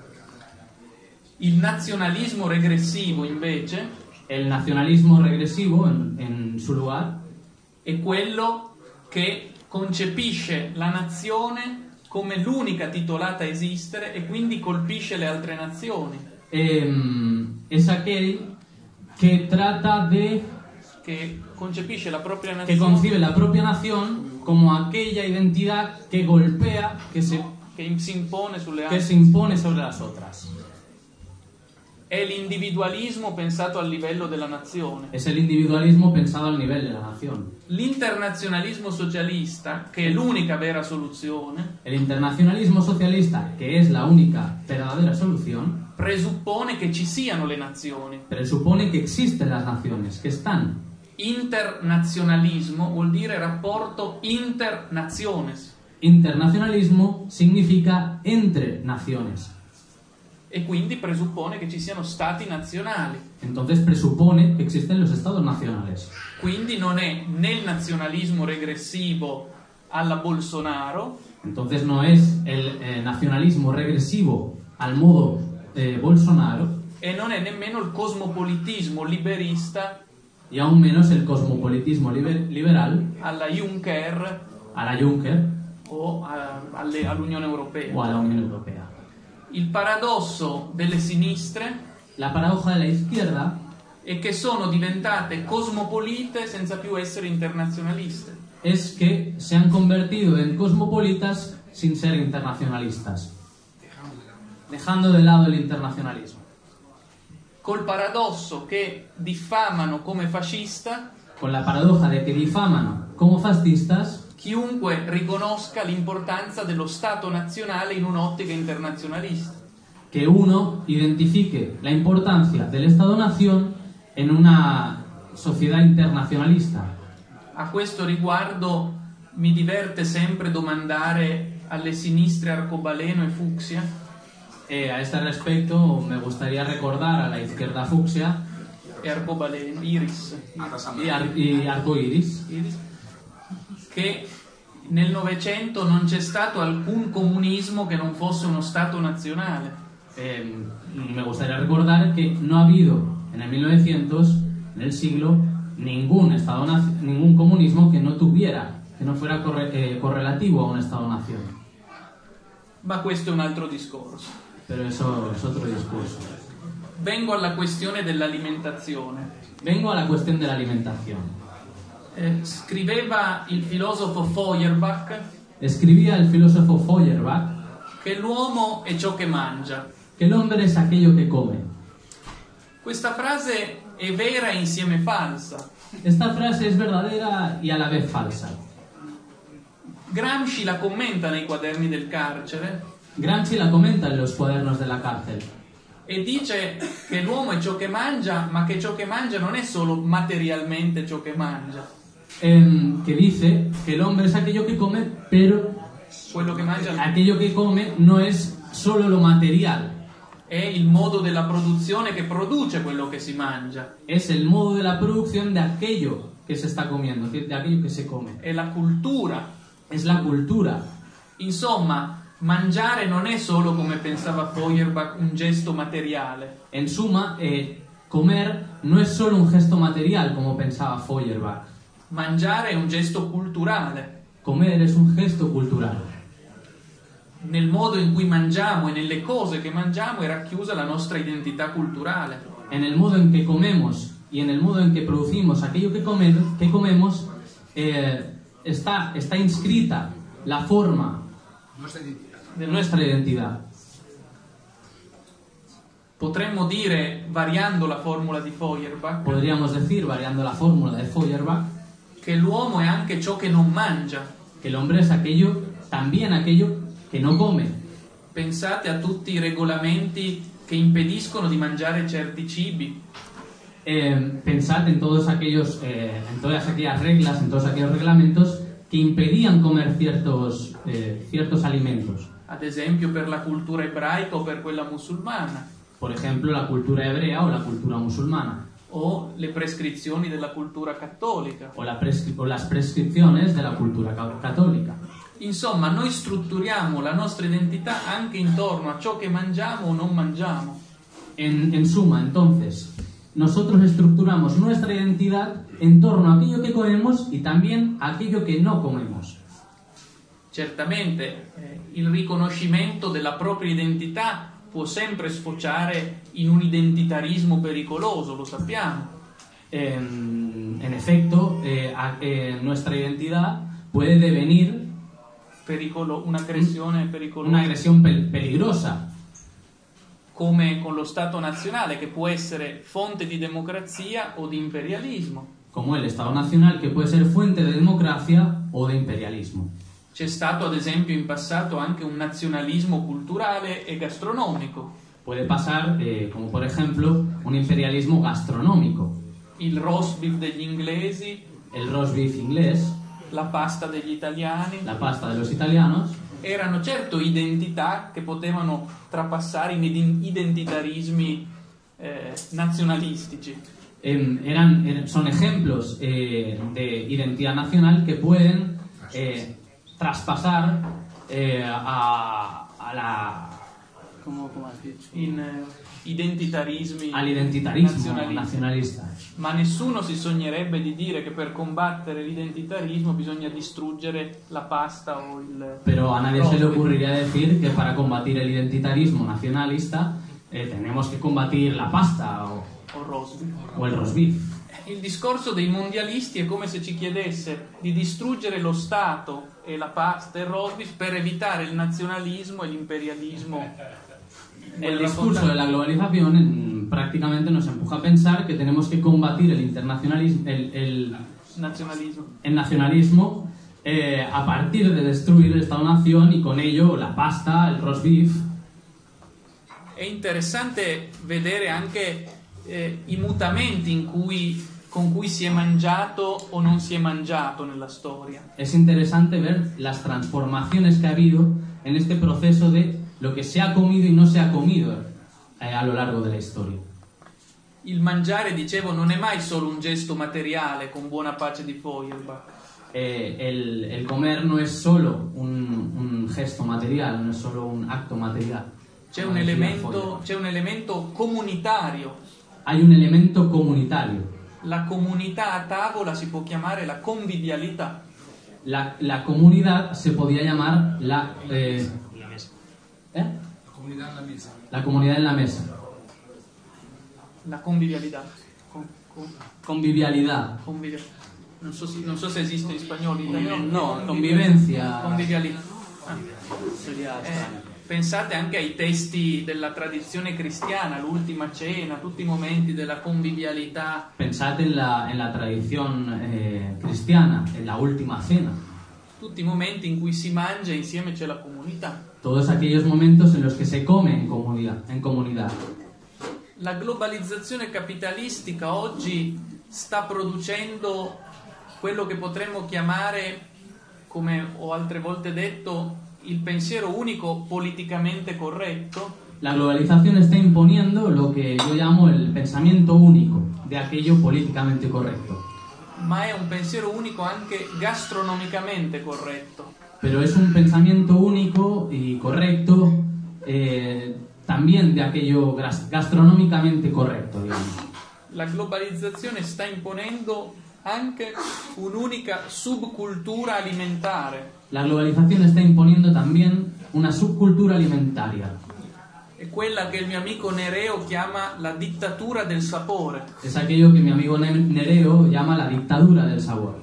[SPEAKER 2] Il nazionalismo regressivo, invece,
[SPEAKER 1] El nacionalismo regresivo, en su lugar,
[SPEAKER 2] è quello che concepisce la nazione come l'unica titolata a esistere e quindi colpisce le altre nazioni.
[SPEAKER 1] Es aquel que trata de...
[SPEAKER 2] Che concepisce la propria
[SPEAKER 1] que
[SPEAKER 2] nazione,
[SPEAKER 1] concibe la propia nación como aquella identidad que golpea, que se
[SPEAKER 2] che si impone sulle altre.
[SPEAKER 1] impone sobre las otras.
[SPEAKER 2] È l'individualismo pensato al livello della nazione.
[SPEAKER 1] Es el individualismo pensado al nivel de la nación.
[SPEAKER 2] L'internazionalismo socialista, che è l'unica vera soluzione,
[SPEAKER 1] El internacionalismo socialista, que es la única verdadera solución,
[SPEAKER 2] presuppone che ci siano le nazioni.
[SPEAKER 1] presupone que existen las naciones, que están.
[SPEAKER 2] Internazionalismo vuol dire rapporto inter-nationes.
[SPEAKER 1] internazionalismo significa entre naciones.
[SPEAKER 2] E quindi presuppone che ci siano stati nazionali.
[SPEAKER 1] Entonces presupone que existen los estados nacionales.
[SPEAKER 2] Quindi non è né il nazionalismo regressivo alla Bolsonaro,
[SPEAKER 1] Entonces no es el nacionalismo regresivo al modo Bolsonaro,
[SPEAKER 2] e non è nemmeno il cosmopolitismo liberista
[SPEAKER 1] y aún menos el cosmopolitismo liberal
[SPEAKER 2] alla Juncker
[SPEAKER 1] a la Juncker
[SPEAKER 2] o all'Unione Europea.
[SPEAKER 1] o a la Unión Europea.
[SPEAKER 2] Il paradosso delle sinistre
[SPEAKER 1] La paradoja de la izquierda
[SPEAKER 2] è che sono diventate cosmopolite senza più essere internazionaliste.
[SPEAKER 1] es que se han convertido en cosmopolitas sin ser internacionalistas, dejando de lado el internacionalismo.
[SPEAKER 2] Col paradosso che diffamano come fascista
[SPEAKER 1] Con la paradoja de que difaman como fascistas
[SPEAKER 2] chiunque riconosca l'importanza dello Stato nazionale in un'ottica internazionalista.
[SPEAKER 1] que uno identifique la importancia del Estado-Nación en una sociedad internacionalista.
[SPEAKER 2] A questo riguardo mi diverte sempre domandare alle sinistre arcobaleno e fucsia
[SPEAKER 1] A este respecto me gustaría recordar a la izquierda fucsia
[SPEAKER 2] e arcobaleno, iris,
[SPEAKER 1] y arcoiris
[SPEAKER 2] iris, che nel Novecento non c'è stato alcun comunismo che non fosse uno Stato nazionale.
[SPEAKER 1] Me gustaría recordar que no ha habido en el 1900, en el siglo, ningún comunismo que no fuera correlativo a un Estado-nación.
[SPEAKER 2] Ma questo è un altro discorso.
[SPEAKER 1] Pero eso es otro discurso.
[SPEAKER 2] Vengo alla questione dell'alimentazione.
[SPEAKER 1] Vengo a la cuestión de la alimentación.
[SPEAKER 2] Scriveva il filosofo Feuerbach
[SPEAKER 1] Escribía el filósofo Feuerbach
[SPEAKER 2] che l'uomo è ciò che mangia.
[SPEAKER 1] que el hombre es aquello que come.
[SPEAKER 2] Questa frase è vera e insieme falsa.
[SPEAKER 1] Esta frase es verdadera y a la vez falsa.
[SPEAKER 2] Gramsci la commenta nei quaderni del carcere
[SPEAKER 1] Gramsci la comenta en los cuadernos de la cárcel
[SPEAKER 2] e dice che l'uomo è ciò che mangia, ma che ciò che mangia non è solo materialmente ciò che mangia.
[SPEAKER 1] que dice que el hombre es aquello que come, pero
[SPEAKER 2] Quello che mangia
[SPEAKER 1] aquello que come no es solo lo material,
[SPEAKER 2] è il modo della produzione che produce quello che si mangia.
[SPEAKER 1] es el modo de la producción de aquello que se está comiendo, de aquello que se come.
[SPEAKER 2] È la cultura.
[SPEAKER 1] Es la cultura.
[SPEAKER 2] Insomma, mangiare non è solo, come pensava Feuerbach, un gesto materiale.
[SPEAKER 1] En suma, comer no es solo un gesto material, como pensaba Feuerbach.
[SPEAKER 2] Mangiare è un gesto culturale.
[SPEAKER 1] Comer es un gesto cultural.
[SPEAKER 2] Nel modo in cui mangiamo e nelle cose che mangiamo è racchiusa la nostra identità culturale.
[SPEAKER 1] En el modo en que comemos y en el modo en que producimos aquello que comemos, está inscrita la forma de nuestra identidad.
[SPEAKER 2] Potremmo dire, variando la formula di Feuerbach,
[SPEAKER 1] Podríamos decir, variando la fórmula de Feuerbach,
[SPEAKER 2] che l'uomo è anche ciò che non mangia.
[SPEAKER 1] que el hombre es también aquello que no come.
[SPEAKER 2] Pensate a tutti i regolamenti che impediscono di mangiare certi cibi.
[SPEAKER 1] Pensad en todas aquellas reglas, en todos aquellos reglamentos que impedían comer ciertos alimentos.
[SPEAKER 2] Ad esempio per la cultura ebraica o per quella musulmana,
[SPEAKER 1] Por ejemplo, la cultura hebrea o la cultura musulmana,
[SPEAKER 2] o le prescrizioni della cultura cattolica.
[SPEAKER 1] o las prescripciones de la cultura católica.
[SPEAKER 2] Insomma, noi strutturiamo la nostra identità anche intorno a ciò che mangiamo o non mangiamo.
[SPEAKER 1] En suma, entonces, nosotros estructuramos nuestra identidad en torno a aquello que comemos y también a aquello que no comemos.
[SPEAKER 2] Certamente il riconoscimento della propria identità può sempre sfociare in un identitarismo pericoloso, lo sappiamo.
[SPEAKER 1] En efecto, nuestra identidad puede devenir
[SPEAKER 2] Un'aggressione pericolosa.
[SPEAKER 1] una agresión peligrosa,
[SPEAKER 2] come con lo Stato nazionale, che può essere fonte di democrazia o di imperialismo.
[SPEAKER 1] como el Estado Nacional, que puede ser fuente de democracia o de imperialismo.
[SPEAKER 2] C'è stato ad esempio in passato anche un nazionalismo culturale e gastronomico.
[SPEAKER 1] Puede pasar, como por ejemplo, un imperialismo gastronómico.
[SPEAKER 2] Il roast beef degli inglesi
[SPEAKER 1] El roast beef inglés
[SPEAKER 2] la pasta degli italiani.
[SPEAKER 1] la pasta de los italianos.
[SPEAKER 2] Erano certo identità che potevano trapassare in identitarismi nazionalistici.
[SPEAKER 1] Son ejemplos de identidad nacional que pueden traspasar a la...
[SPEAKER 2] ¿Cómo has dicho? Identitarismi
[SPEAKER 1] all'identitarismo nazionalista.
[SPEAKER 2] Ma nessuno si sognerebbe di dire che per combattere l'identitarismo bisogna distruggere la pasta o il...
[SPEAKER 1] Pero a nadie se le ocurriría decir que para combatir el identitarismo nacionalista tenemos que combatir la pasta o el roast beef.
[SPEAKER 2] Il discorso dei mondialisti è come se ci chiedesse di distruggere lo Stato e la pasta e il roast beef per evitare il nazionalismo e l'imperialismo.
[SPEAKER 1] El discurso de la globalización prácticamente nos empuja a pensar que tenemos que combatir el internacionalismo, el nacionalismo a partir de destruir el Estado-nación y con ello la pasta, el roast beef.
[SPEAKER 2] È interessante vedere anche i mutamenti con cui si è mangiato o non si è mangiato nella storia.
[SPEAKER 1] Es interesante ver las transformaciones que ha habido en este proceso de lo que se ha comido y no se ha comido a lo largo de la storia.
[SPEAKER 2] Il mangiare, dicevo, non è mai solo un gesto materiale, con buona pace di Feuerbach.
[SPEAKER 1] El comer no es solo un gesto material, no es solo un acto material.
[SPEAKER 2] C'è un elemento comunitario.
[SPEAKER 1] Hay un elemento comunitario.
[SPEAKER 2] La comunità a tavola si può chiamare la convivialità.
[SPEAKER 1] La comunidad se podía llamar la
[SPEAKER 3] comunidad en la mesa.
[SPEAKER 1] La comunidad en la mesa.
[SPEAKER 2] La convivialità.
[SPEAKER 1] Convivialidad.
[SPEAKER 2] Non so se esiste in spagnolo, in italiano.
[SPEAKER 1] No, convivencia.
[SPEAKER 2] Convivialità. Pensate anche ai testi della tradizione cristiana, l'ultima cena, tutti i momenti della convivialità.
[SPEAKER 1] Pensate en la tradición cristiana, en la última cena.
[SPEAKER 2] Tutti i momenti in cui si mangia e insieme c'è la comunità.
[SPEAKER 1] Todos aquellos momentos en los que se come en comunidad.
[SPEAKER 2] La globalizzazione capitalistica oggi sta producendo quello che potremmo chiamare, come ho altre volte detto, il pensiero unico politicamente corretto.
[SPEAKER 1] La globalización está imponiendo lo que yo llamo el pensamiento único de aquello políticamente correcto.
[SPEAKER 2] Ma è un pensiero unico anche gastronomicamente corretto.
[SPEAKER 1] Pero es un pensamiento único y correcto también de aquello gastronómicamente correcto, digamos.
[SPEAKER 2] La globalizzazione sta imponendo anche un'unica subcultura alimentare.
[SPEAKER 1] La globalización está imponiendo también una subcultura alimentaria.
[SPEAKER 2] È quella che il mio amico Nereo chiama la dittatura del sapore.
[SPEAKER 1] Es aquello que mi amigo Nereo llama la dictadura del sabor.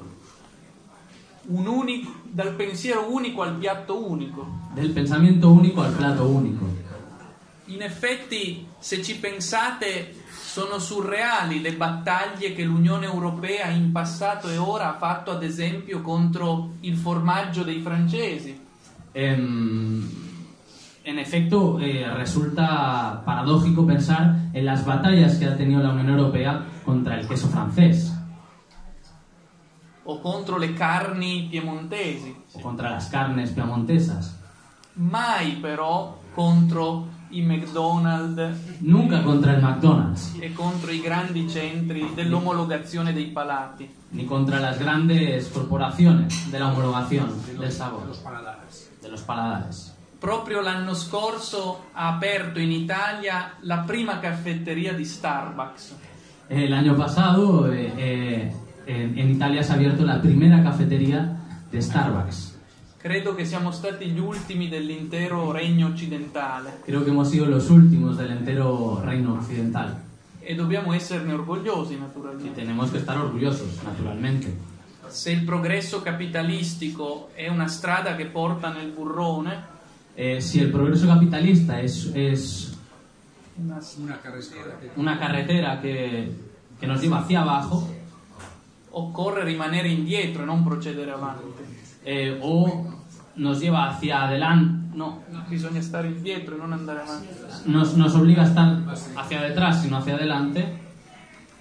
[SPEAKER 2] Dal pensiero unico al piatto unico.
[SPEAKER 1] Del pensamiento único al plato único.
[SPEAKER 2] In effetti, se ci pensate, sono surreali le battaglie che l'Unione Europea in passato e ora ha fatto, ad esempio, contro il formaggio dei francesi.
[SPEAKER 1] En efecto, resulta paradójico pensar en las batallas que ha tenido la Unión Europea contra el queso francés.
[SPEAKER 2] O contro le carni piemontesi.
[SPEAKER 1] O contra las carnes piemontesas.
[SPEAKER 2] Mai però contro i McDonald's.
[SPEAKER 1] Nunca contra el McDonald's.
[SPEAKER 2] E contro i grandi centri dell'omologazione dei palati.
[SPEAKER 1] Ni contra las grandes corporaciones de la homologación del sabor. De los paladares.
[SPEAKER 2] Proprio l'anno scorso ha aperto in Italia la prima caffetteria di Starbucks.
[SPEAKER 1] El año pasado en Italia se ha abierto la primera cafetería de Starbucks.
[SPEAKER 2] Credo che siamo stati gli ultimi dell'intero regno occidentale.
[SPEAKER 1] Creo que hemos sido los últimos del entero reino occidental.
[SPEAKER 2] E dobbiamo esserne orgogliosi, naturalmente.
[SPEAKER 1] Y tenemos que estar orgullosos, naturalmente.
[SPEAKER 2] Se il progresso capitalistico è una strada che porta nel burrone,
[SPEAKER 1] si el progreso capitalista es una carretera que nos lleva hacia abajo,
[SPEAKER 2] occorre rimanere indietro e non procedere avanti.
[SPEAKER 1] O nos lleva hacia adelante, no,
[SPEAKER 2] bisogna stare indietro e non andare avanti.
[SPEAKER 1] Nos obliga a estar hacia detrás, sino hacia adelante.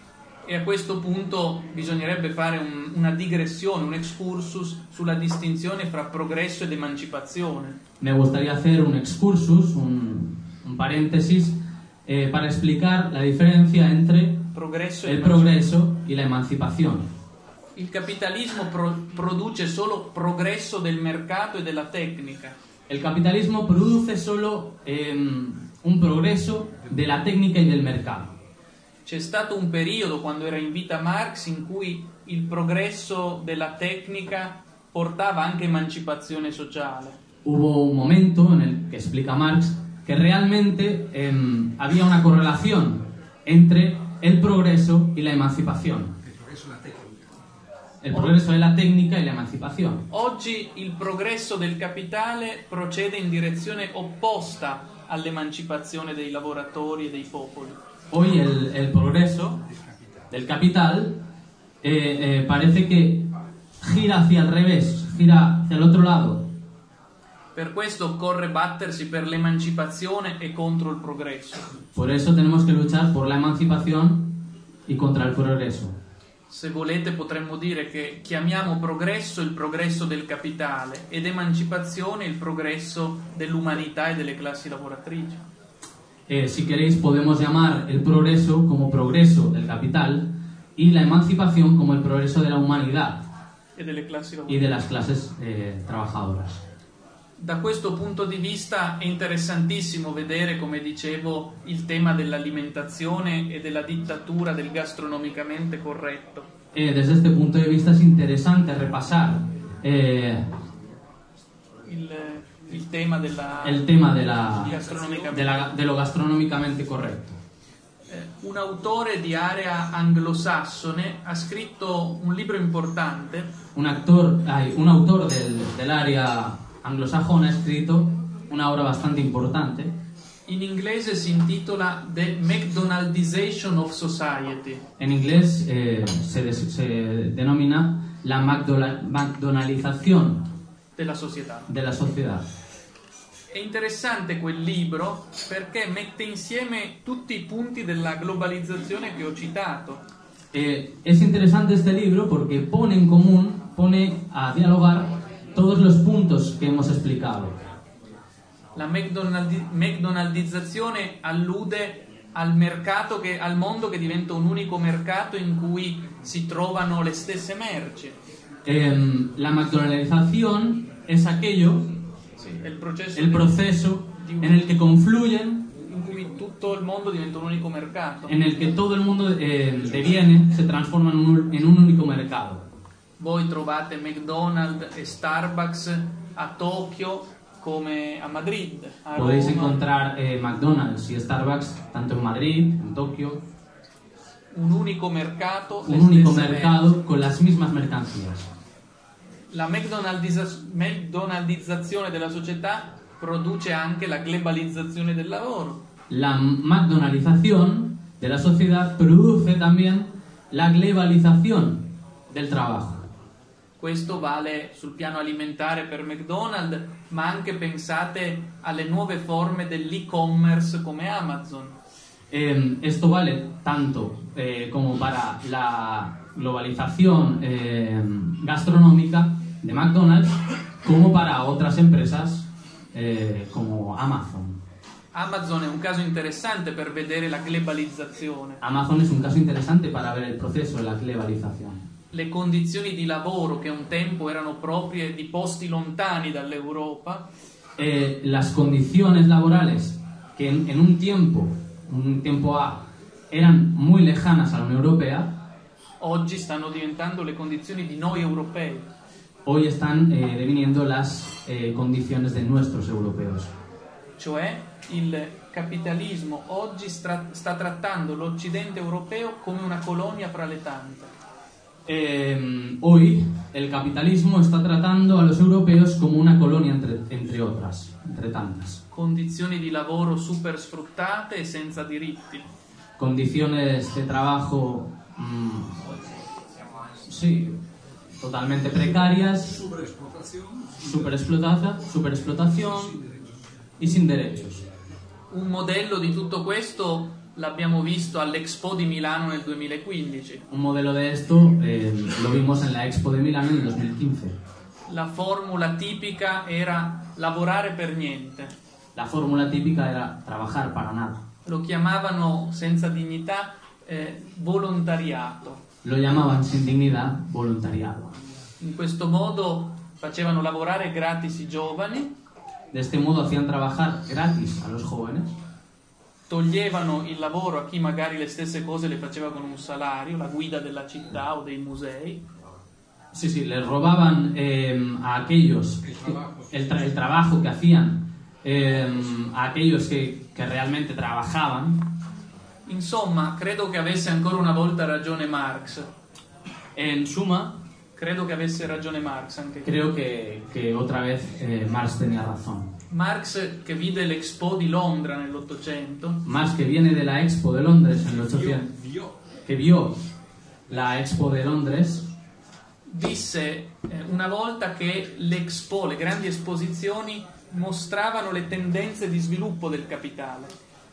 [SPEAKER 2] E a questo punto bisognerebbe fare una digressione, un excursus sulla distinzione fra progresso ed emancipazione.
[SPEAKER 1] Me gustaría hacer un excursus, un paréntesis, para explicar la diferencia entre
[SPEAKER 2] Progresso e
[SPEAKER 1] el progreso y la emancipación.
[SPEAKER 2] Il capitalismo produce solo progresso del mercato e della tecnica.
[SPEAKER 1] El capitalismo produce solo un progreso de la técnica y del mercado.
[SPEAKER 2] C'è stato un periodo, quando era in vita Marx, in cui il progresso della tecnica portava anche emancipazione sociale.
[SPEAKER 1] Hubo un momento en el que explica Marx que realmente había una correlación entre el progreso y la emancipación. El progreso de la técnica y la emancipación.
[SPEAKER 2] Oggi il progresso del capitale procede in direzione opposta all'emancipazione dei lavoratori e dei popoli.
[SPEAKER 1] Hoy el progreso del capital parece que gira hacia el revés, gira hacia el otro lado.
[SPEAKER 2] Per questo occorre battersi per l'emancipazione e contro il progresso.
[SPEAKER 1] Por eso tenemos que luchar por la emancipación y contra el progreso.
[SPEAKER 2] Se volete potremmo dire che chiamiamo progresso il progresso del capitale ed emancipazione il progresso dell'umanità e delle classi lavoratrici.
[SPEAKER 1] Si queréis podemos llamar el progreso como progreso del capital y la emancipación como el progreso de la humanidad
[SPEAKER 2] E delle classi
[SPEAKER 1] y
[SPEAKER 2] lavoratrici.
[SPEAKER 1] de las clases trabajadoras.
[SPEAKER 2] Da questo punto di vista è interessantissimo vedere, come dicevo, il tema dell'alimentazione e della dittatura del gastronomicamente corretto.
[SPEAKER 1] Desde este punto de vista es interesante repasar
[SPEAKER 2] Il tema della
[SPEAKER 1] el tema de lo gastronómicamente correcto.
[SPEAKER 2] Un autore di area anglosassone ha scritto un libro importante
[SPEAKER 1] Un autor dell'area anglosajona ha escrito una obra bastante importante.
[SPEAKER 2] in inglese, si intitola The McDonaldization of Society.
[SPEAKER 1] En inglés se denomina la McDonaldización
[SPEAKER 2] Della società.
[SPEAKER 1] de la sociedad.
[SPEAKER 2] È interessante quel libro perché mette insieme tutti i punti della globalizzazione che ho citato.
[SPEAKER 1] Es interesante este libro porque pone en común, pone a dialogar todos los puntos que hemos explicado.
[SPEAKER 2] La McDonaldizzazione allude al mercato, al mondo che diventa un unico mercato in cui si trovano le stesse merci.
[SPEAKER 1] La McDonaldización es aquello,
[SPEAKER 2] Sì, è il
[SPEAKER 1] proceso en el que confluyen,
[SPEAKER 2] in cui tutto il mondo diventa un unico mercato.
[SPEAKER 1] en el que todo el mundo deviene, se transforma en un único mercado.
[SPEAKER 2] Voi trovate McDonald's e Starbucks a Tokyo come a Madrid, a
[SPEAKER 1] Podéis
[SPEAKER 2] Roma.
[SPEAKER 1] encontrar McDonald's y Starbucks tanto en Madrid, en Tokio,
[SPEAKER 2] Un unico mercato, le
[SPEAKER 1] un único
[SPEAKER 2] stesse
[SPEAKER 1] mercado con las mismas mercancías.
[SPEAKER 2] merci. La McDonaldizzazione della società produce anche la globalizzazione del lavoro.
[SPEAKER 1] La McDonaldización de la sociedad produce también la globalización del trabajo.
[SPEAKER 2] Questo vale sul piano alimentare per McDonald's, ma anche pensate alle nuove forme dell'e-commerce come Amazon.
[SPEAKER 1] Esto vale tanto como para la globalización gastronómica de McDonald's como para otras empresas como Amazon.
[SPEAKER 2] Amazon è un caso interessante per vedere la globalizzazione.
[SPEAKER 1] Amazon es un caso interesante para ver el proceso de la globalización.
[SPEAKER 2] Le condizioni di lavoro che un tempo erano proprie di posti lontani dall'Europa,
[SPEAKER 1] Las condiciones laborales que en un tiempo A, eran muy lejanas a la Unión Europea,
[SPEAKER 2] oggi stanno diventando le condizioni di noi europei.
[SPEAKER 1] hoy están deviniendo las condiciones de nuestros europeos.
[SPEAKER 2] Cioè il capitalismo oggi sta trattando l'Occidente europeo come una colonia fra le tante.
[SPEAKER 1] Hoy el capitalismo está tratando a los europeos como una colonia entre otras, entre tantas.
[SPEAKER 2] Condizioni di lavoro super sfruttate e senza diritti.
[SPEAKER 1] Condiciones de trabajo, sí, totalmente precarias, superexplotación y sin derechos.
[SPEAKER 2] Un modello di tutto questo l'abbiamo visto all'Expo di Milano nel 2015.
[SPEAKER 1] Un modelo de esto lo vimos en la Expo de Milano en el 2015.
[SPEAKER 2] La formula tipica era lavorare per niente.
[SPEAKER 1] La fórmula típica era trabajar para nada.
[SPEAKER 2] Lo chiamavano senza dignità volontariato.
[SPEAKER 1] Lo llamaban sin dignidad voluntariado.
[SPEAKER 2] In questo modo facevano lavorare gratis i giovani,
[SPEAKER 1] De este modo hacían trabajar gratis a los jóvenes,
[SPEAKER 2] toglievano il lavoro a chi magari le stesse cose le faceva con un salario, la guida della città o dei musei.
[SPEAKER 1] sí, les robaban a aquellos el trabajo que hacían a aquellos que realmente trabajaban.
[SPEAKER 2] Insomma, credo che avesse ancora una volta ragione Marx.
[SPEAKER 1] En suma,
[SPEAKER 2] Credo che avesse ragione Marx anche qui.
[SPEAKER 1] creo que otra vez Marx tenía razón.
[SPEAKER 2] Marx, che vide l'Expo di Londra nell'Ottocento,
[SPEAKER 1] Marx, que viene de la Expo de Londres en el 800, que vio la Expo de Londres,
[SPEAKER 2] disse una volta che l'Expo, le grandi esposizioni, mostravano le tendenze di sviluppo del capitale.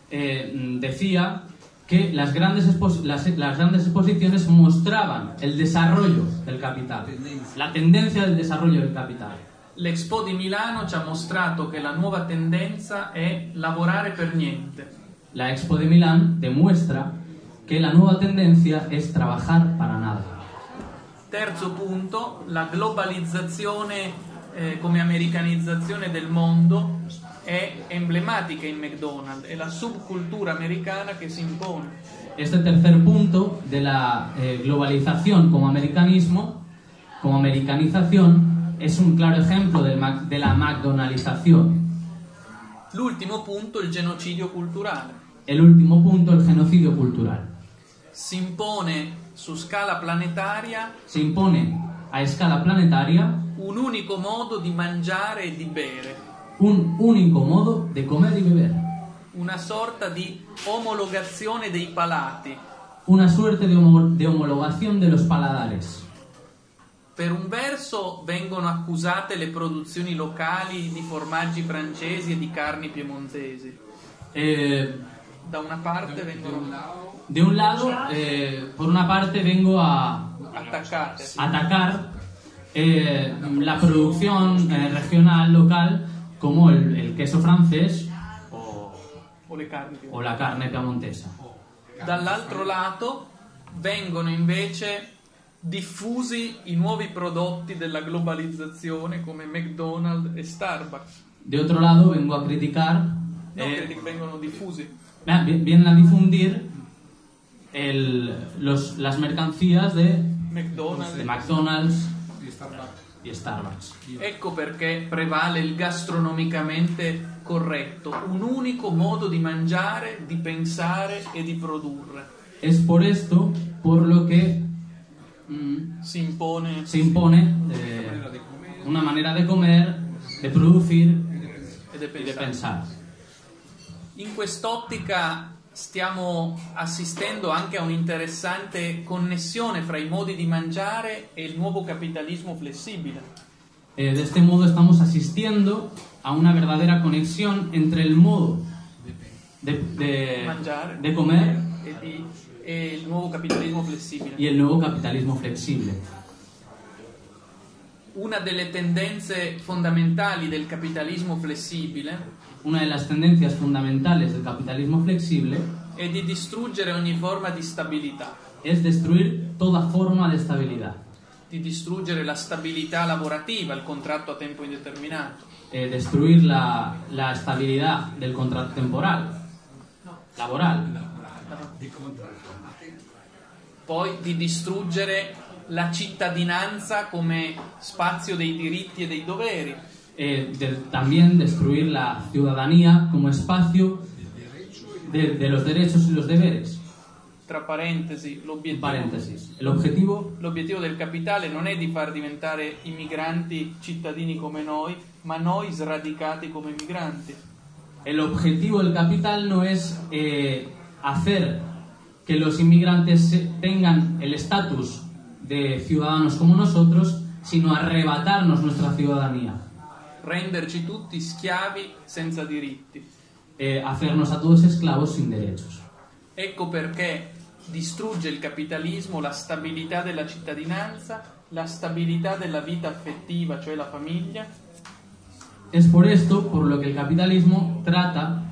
[SPEAKER 1] decía que las grandes exposiciones mostraban el desarrollo del capital, la tendencia del desarrollo del capital.
[SPEAKER 2] L'Expo di Milano ci ha mostrato che la nuova tendenza è lavorare per niente.
[SPEAKER 1] La Expo de Milán demuestra que la nueva tendencia es trabajar para nada.
[SPEAKER 2] Terzo punto, la globalizzazione come americanizzazione del mondo è emblematica in McDonald's, è la subcultura americana che si impone.
[SPEAKER 1] Este tercer punto de la globalización como americanismo, como americanización, es un claro ejemplo de la McDonaldización.
[SPEAKER 2] L'ultimo punto, il genocidio culturale.
[SPEAKER 1] El último punto, el genocidio cultural.
[SPEAKER 2] Si impone su scala planetaria
[SPEAKER 1] Se impone a escala planetaria
[SPEAKER 2] un unico modo di mangiare e di bere,
[SPEAKER 1] un único modo de comer y beber,
[SPEAKER 2] una sorta di omologazione dei palati.
[SPEAKER 1] una suerte de homologación de los paladares.
[SPEAKER 2] Per un verso vengono accusate le produzioni locali di formaggi francesi e di carni piemontesi. Da una parte vengono
[SPEAKER 1] De un lado, por una parte, vengo a
[SPEAKER 2] attaccate.
[SPEAKER 1] atacar la producción regional, local, como el queso francés
[SPEAKER 2] O le carni piemontesi.
[SPEAKER 1] o la carne piemontesa.
[SPEAKER 2] Dall'altro lato vengono invece diffusi i nuovi prodotti della globalizzazione come McDonald's e Starbucks.
[SPEAKER 1] De otro lado, vengo a criticar,
[SPEAKER 2] Che vengono diffusi.
[SPEAKER 1] vienen a difundir las mercancías de McDonald's y Starbucks.
[SPEAKER 2] Ecco perché prevale il gastronomicamente corretto, un unico modo di mangiare, di pensare e di produrre.
[SPEAKER 1] Es por esto por lo que
[SPEAKER 2] Si impone
[SPEAKER 1] se impone una manera de comer, de producir
[SPEAKER 2] e di
[SPEAKER 1] y de
[SPEAKER 2] pensare.
[SPEAKER 1] pensar.
[SPEAKER 2] In quest'ottica stiamo assistendo anche a un'interessante connessione fra i modi di mangiare e il nuovo capitalismo flessibile.
[SPEAKER 1] De este modo estamos asistiendo a una verdadera conexión entre el modo
[SPEAKER 2] Mangiare
[SPEAKER 1] de comer
[SPEAKER 2] e il nuovo capitalismo flessibile.
[SPEAKER 1] y el nuevo capitalismo flexible.
[SPEAKER 2] Una delle tendenze fondamentali del capitalismo flessibile
[SPEAKER 1] Una de las tendencias fundamentales del capitalismo flexible
[SPEAKER 2] è di distruggere ogni forma di stabilità,
[SPEAKER 1] es destruir toda forma de estabilidad,
[SPEAKER 2] di distruggere la stabilità lavorativa, il contratto a tempo indeterminato,
[SPEAKER 1] destruir la estabilidad del contrato temporal, laboral,
[SPEAKER 2] poi di distruggere la cittadinanza come spazio dei diritti e dei doveri,
[SPEAKER 1] también destruir la ciudadanía como espacio de los derechos y los deberes.
[SPEAKER 2] tra parentesi,
[SPEAKER 1] Paréntesis. L'obiettivo
[SPEAKER 2] l'obiettivo del capitale non è di far diventare i migranti cittadini come noi, ma noi sradicati come migranti.
[SPEAKER 1] El objetivo del capital no es hacer que los inmigrantes tengan el estatus de ciudadanos como nosotros, sino arrebatarnos nuestra ciudadanía,
[SPEAKER 2] Renderci tutti schiavi senza diritti.
[SPEAKER 1] hacernos a todos esclavos sin derechos.
[SPEAKER 2] Ecco perché distrugge il capitalismo la stabilità della cittadinanza, la stabilità della vita affettiva, cioè la famiglia.
[SPEAKER 1] Es por esto por lo que el capitalismo trata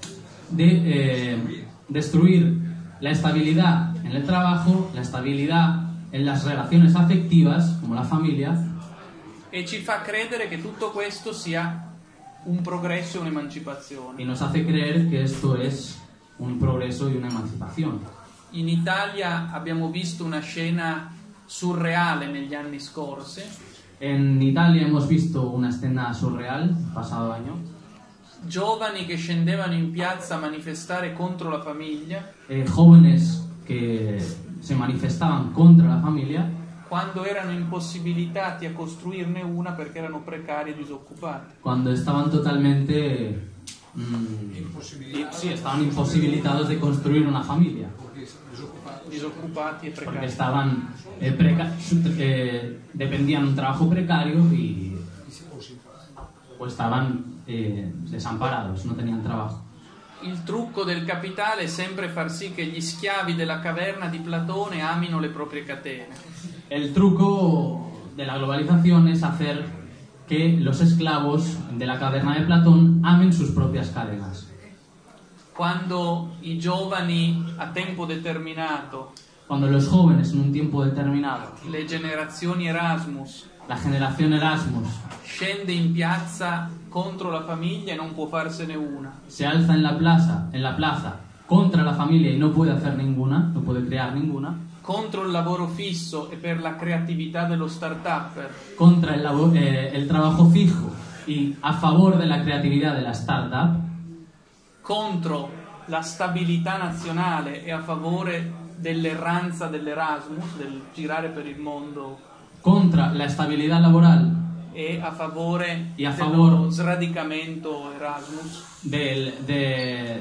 [SPEAKER 1] de destruir la estabilidad en el trabajo, la estabilidad en las relaciones afectivas, como la familia,
[SPEAKER 2] e ci fa credere che tutto questo sia un progresso e un'emancipazione.
[SPEAKER 1] y nos hace creer que esto es un progreso y una emancipación.
[SPEAKER 2] In Italia abbiamo visto una scena surreale negli anni scorsi.
[SPEAKER 1] En Italia hemos visto una escena surreal el pasado año.
[SPEAKER 2] Giovani che scendevano in piazza a manifestare contro la famiglia,
[SPEAKER 1] Jóvenes que se manifestaban contra la familia
[SPEAKER 2] quando erano impossibilitati a costruirne una perché erano precari e disoccupati.
[SPEAKER 1] cuando estaban totalmente estaban imposibilitados de construir una familia,
[SPEAKER 2] Disoccupati e
[SPEAKER 1] porque
[SPEAKER 2] precari.
[SPEAKER 1] estaban dependían de un trabajo precario y pues estaban desamparados, no tenían trabajo.
[SPEAKER 2] Il trucco del capitale è sempre far sì che gli schiavi della caverna di Platone amino le proprie catene.
[SPEAKER 1] El truco de la globalización es hacer que los esclavos de la caverna de Platón amen sus propias cadenas.
[SPEAKER 2] Quando i giovani a tempo determinato,
[SPEAKER 1] Cuando los jóvenes en un tiempo determinado,
[SPEAKER 2] le generazioni Erasmus,
[SPEAKER 1] la generación Erasmus,
[SPEAKER 2] scende in piazza contro la famiglia e non può farsene una,
[SPEAKER 1] se alza en la plaza contra la familia y no puede hacer ninguna, no puede crear ninguna,
[SPEAKER 2] contro il lavoro fisso e per la creatività dello start-upper,
[SPEAKER 1] contra el trabajo fijo y a favor de la creatividad de la startup,
[SPEAKER 2] contro la stabilità nazionale e a favore dell'erranza dell'Erasmus, del girare per il mondo,
[SPEAKER 1] contra la estabilidad laboral
[SPEAKER 2] e a favore
[SPEAKER 1] Y a
[SPEAKER 2] dello
[SPEAKER 1] favor
[SPEAKER 2] sradicamento Erasmus.
[SPEAKER 1] de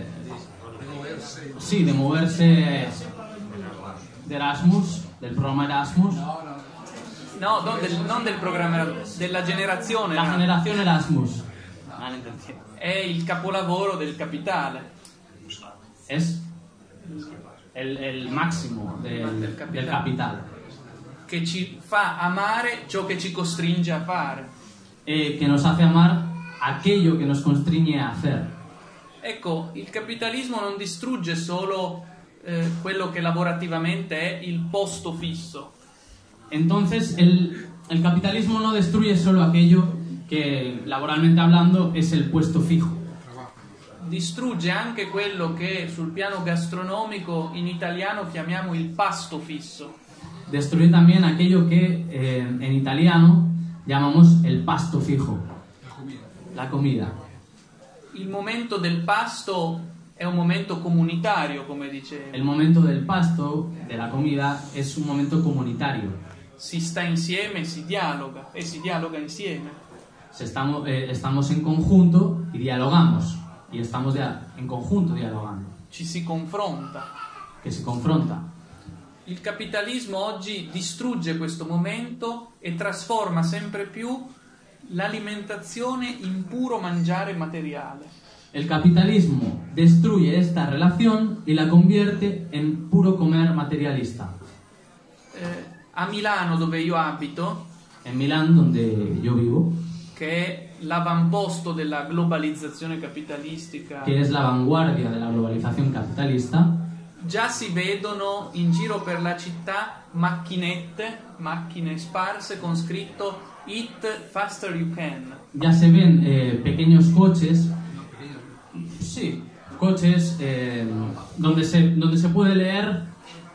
[SPEAKER 1] moverse de Erasmus, del programa Erasmus,
[SPEAKER 2] No, non del programma, della generazione
[SPEAKER 1] la
[SPEAKER 2] Erasmus.
[SPEAKER 1] generación Erasmus. Ah, no entendí.
[SPEAKER 2] È il capolavoro del capitale.
[SPEAKER 1] Es el máximo del capital,
[SPEAKER 2] che ci fa amare ciò che ci costringe a fare.
[SPEAKER 1] que nos hace amar aquello que nos constriñe a hacer.
[SPEAKER 2] Ecco, il capitalismo non distrugge solo quello che lavorativamente è il posto fisso,
[SPEAKER 1] Entonces el capitalismo no destruye solo aquello que laboralmente hablando es el puesto fijo,
[SPEAKER 2] distrugge anche quello che sul piano gastronomico in italiano chiamiamo il pasto fisso.
[SPEAKER 1] destruye también aquello que en italiano llamamos el pasto fijo, la comida.
[SPEAKER 2] Il momento del pasto è un momento comunitario, come dicevo.
[SPEAKER 1] El momento del pasto, de la comida, es un momento comunitario.
[SPEAKER 2] Si sta insieme, si dialoga e si dialoga insieme.
[SPEAKER 1] Estamos en conjunto y dialogamos, y estamos en conjunto dialogando,
[SPEAKER 2] Ci si confronta.
[SPEAKER 1] que se confronta.
[SPEAKER 2] Il capitalismo oggi distrugge questo momento e trasforma sempre più l'alimentazione in puro mangiare materiale.
[SPEAKER 1] El capitalismo destruye esta relación y la convierte en puro comer materialista.
[SPEAKER 2] A Milano, dove io abito,
[SPEAKER 1] En Milán, donde yo vivo,
[SPEAKER 2] che è l'avamposto della globalizzazione capitalistica,
[SPEAKER 1] que es la vanguardia de la globalización capitalista,
[SPEAKER 2] già si vedono in giro per la città macchine sparse con scritto "Eat faster you can".
[SPEAKER 1] ya se ven pequeños coches, donde se puede leer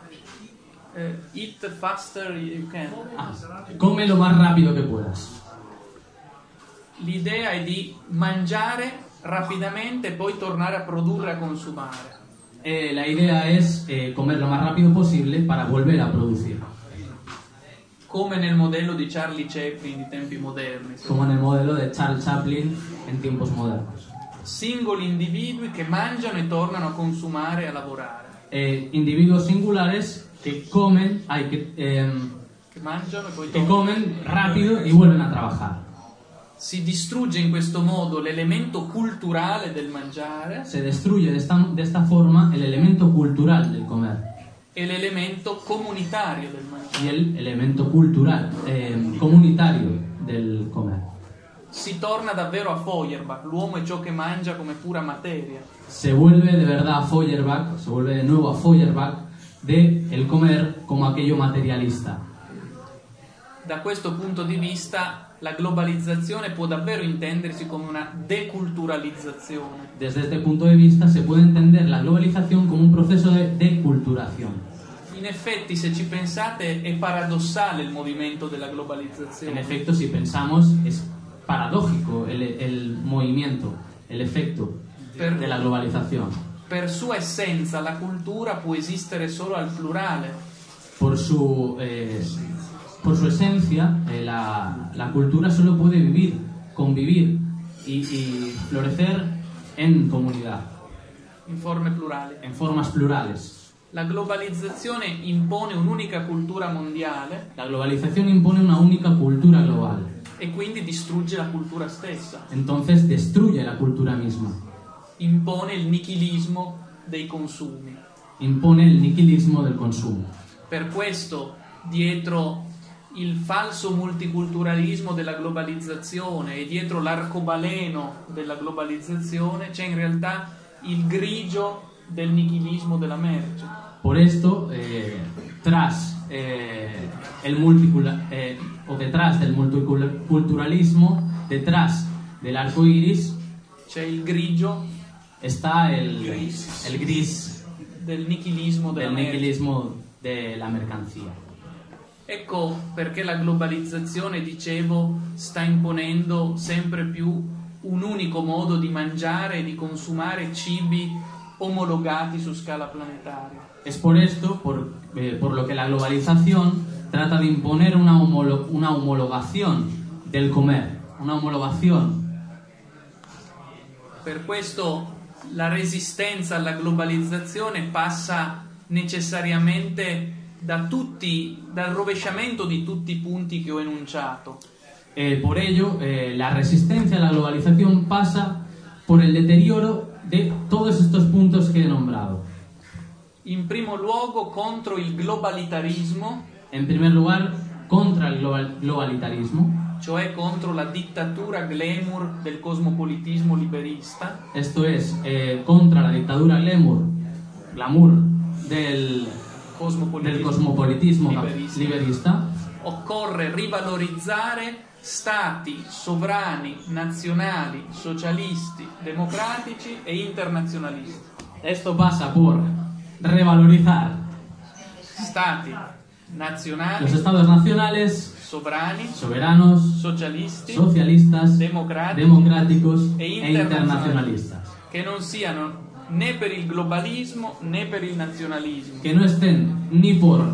[SPEAKER 2] Eat faster you can.
[SPEAKER 1] come lo más rápido que puedas.
[SPEAKER 2] L'idea è di mangiare rapidamente e poi tornare a produrre e a consumare.
[SPEAKER 1] La idea es comer lo más rápido posible para volver a producir,
[SPEAKER 2] Come nel modello di Charlie Chaplin di tempi moderni.
[SPEAKER 1] como en el modelo de Charles Chaplin en tiempos modernos.
[SPEAKER 2] Singoli individui che mangiano e tornano a consumare e a lavorare.
[SPEAKER 1] Individuos singulares que comen,
[SPEAKER 2] Che mangiano e poi
[SPEAKER 1] que
[SPEAKER 2] tornano.
[SPEAKER 1] comen rápido y vuelven a trabajar.
[SPEAKER 2] Si distrugge in questo modo l'elemento culturale del mangiare
[SPEAKER 1] se destruye de esta forma el elemento cultural del comer
[SPEAKER 2] e l'elemento comunitario del mangiare.
[SPEAKER 1] y el elemento cultural comunitario del comer.
[SPEAKER 2] Si torna davvero a Feuerbach, l'uomo è ciò che mangia come pura materia.
[SPEAKER 1] Se vuelve de verdad a Feuerbach, se vuelve de nuevo a Feuerbach de el comer como aquello materialista.
[SPEAKER 2] Da questo punto di vista la globalizzazione può davvero intendersi come una deculturalizzazione.
[SPEAKER 1] Desde este punto de vista se puede entender la globalización como un proceso de deculturación.
[SPEAKER 2] In effetti, se ci pensate, è paradossale il movimento della
[SPEAKER 1] En
[SPEAKER 2] globalizzazione.
[SPEAKER 1] efecto, si pensamos, es paradójico el movimiento, el efecto de la globalización.
[SPEAKER 2] Per sua essenza la cultura può esistere solo al plurale.
[SPEAKER 1] Por su esencia, la cultura solo puede vivir, convivir y florecer en comunidad,
[SPEAKER 2] In forme plurali.
[SPEAKER 1] en formas plurales.
[SPEAKER 2] La globalizzazione impone un'unica cultura mondiale
[SPEAKER 1] La globalización impone una única cultura global,
[SPEAKER 2] e quindi distrugge la cultura stessa.
[SPEAKER 1] entonces destruye la cultura misma,
[SPEAKER 2] Impone il nichilismo dei consumi.
[SPEAKER 1] impone el nihilismo del consumo.
[SPEAKER 2] Per questo, dietro il falso multiculturalismo della globalizzazione e dietro l'arcobaleno della globalizzazione c'è in realtà il grigio del nichilismo della merce.
[SPEAKER 1] Por esto, detrás del multiculturalismo, detrás del arco iris,
[SPEAKER 2] C'è il grigio
[SPEAKER 1] está el gris
[SPEAKER 2] del nichilismo della
[SPEAKER 1] del
[SPEAKER 2] merce.
[SPEAKER 1] nihilismo de la mercancía.
[SPEAKER 2] Ecco perché la globalizzazione, dicevo, sta imponendo sempre più un unico modo di mangiare e di consumare cibi omologati su scala planetaria.
[SPEAKER 1] Es por esto, por lo que la globalización trata de imponer una homologación del comer, una homologación.
[SPEAKER 2] Per questo la resistenza alla globalizzazione passa necessariamente dal rovesciamento di tutti i punti che ho enunciato.
[SPEAKER 1] Por ello, la resistencia a la globalización pasa por el deterioro de todos estos puntos que he nombrado.
[SPEAKER 2] In primo luogo contro il globalitarismo,
[SPEAKER 1] En primer lugar, contra el globalitarismo,
[SPEAKER 2] cioè contro la dittatura glamour del cosmopolitismo liberista,
[SPEAKER 1] esto es, contra la dictadura glamour del cosmopolitismo liberista.
[SPEAKER 2] occorre rivalorizzare stati sovrani, nazionali, socialisti, democratici e internazionalisti.
[SPEAKER 1] Esto pasa por revalorizar
[SPEAKER 2] Stati nazionali,
[SPEAKER 1] los estados nacionales,
[SPEAKER 2] sovrani,
[SPEAKER 1] soberanos,
[SPEAKER 2] socialisti,
[SPEAKER 1] socialistas,
[SPEAKER 2] democratici
[SPEAKER 1] democráticos
[SPEAKER 2] e
[SPEAKER 1] e internacionalistas.
[SPEAKER 2] che non siano né per il globalismo né per il nazionalismo,
[SPEAKER 1] Que no estén ni por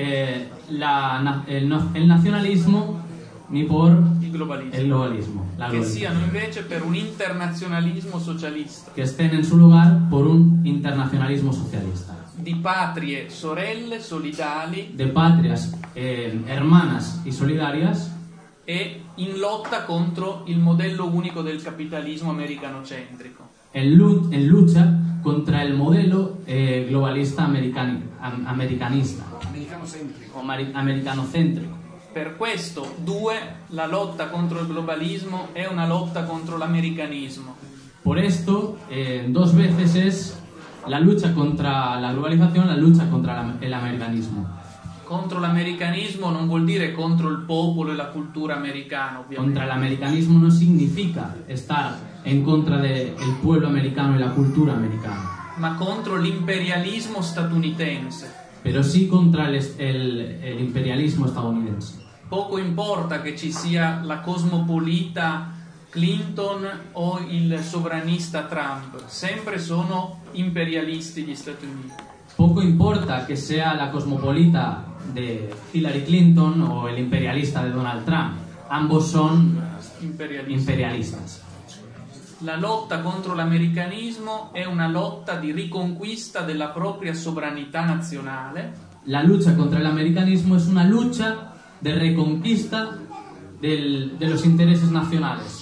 [SPEAKER 1] el nacionalismo ni por
[SPEAKER 2] il globalismo,
[SPEAKER 1] el globalismo, la
[SPEAKER 2] che
[SPEAKER 1] globalización.
[SPEAKER 2] siano invece per un internazionalismo socialista,
[SPEAKER 1] Que estén en su lugar por un internacionalismo socialista.
[SPEAKER 2] di patrie sorelle solidali
[SPEAKER 1] De patrias hermanas y solidarias
[SPEAKER 2] e in lotta contro il modello unico del capitalismo americanocentrico.
[SPEAKER 1] en lucha contra el modelo globalista americanista o americanocéntrico.
[SPEAKER 2] Per questo, la lotta contro il globalismo è una lotta contro l'americanismo.
[SPEAKER 1] Por esto, dos veces es la lucha contra la globalización, la lucha contra el americanismo.
[SPEAKER 2] Contro l'americanismo non vuol dire contro il popolo e la cultura americana, ovviamente.
[SPEAKER 1] Contra el americanismo no significa estar en contra del pueblo americano y la cultura americana,
[SPEAKER 2] ma contro l'imperialismo statunitense.
[SPEAKER 1] pero sí contra el imperialismo estadounidense.
[SPEAKER 2] Poco importa che ci sia la cosmopolita Clinton o il sovranista Trump, sempre sono imperialisti gli Stati Uniti.
[SPEAKER 1] Poco importa que sea la cosmopolita de Hillary Clinton o el imperialista de Donald Trump, ambos son imperialistas.
[SPEAKER 2] La lotta contro l'americanismo è una lotta di riconquista della propria sovranità nazionale.
[SPEAKER 1] La lucha contra el americanismo es una lucha de reconquista de los intereses nacionales.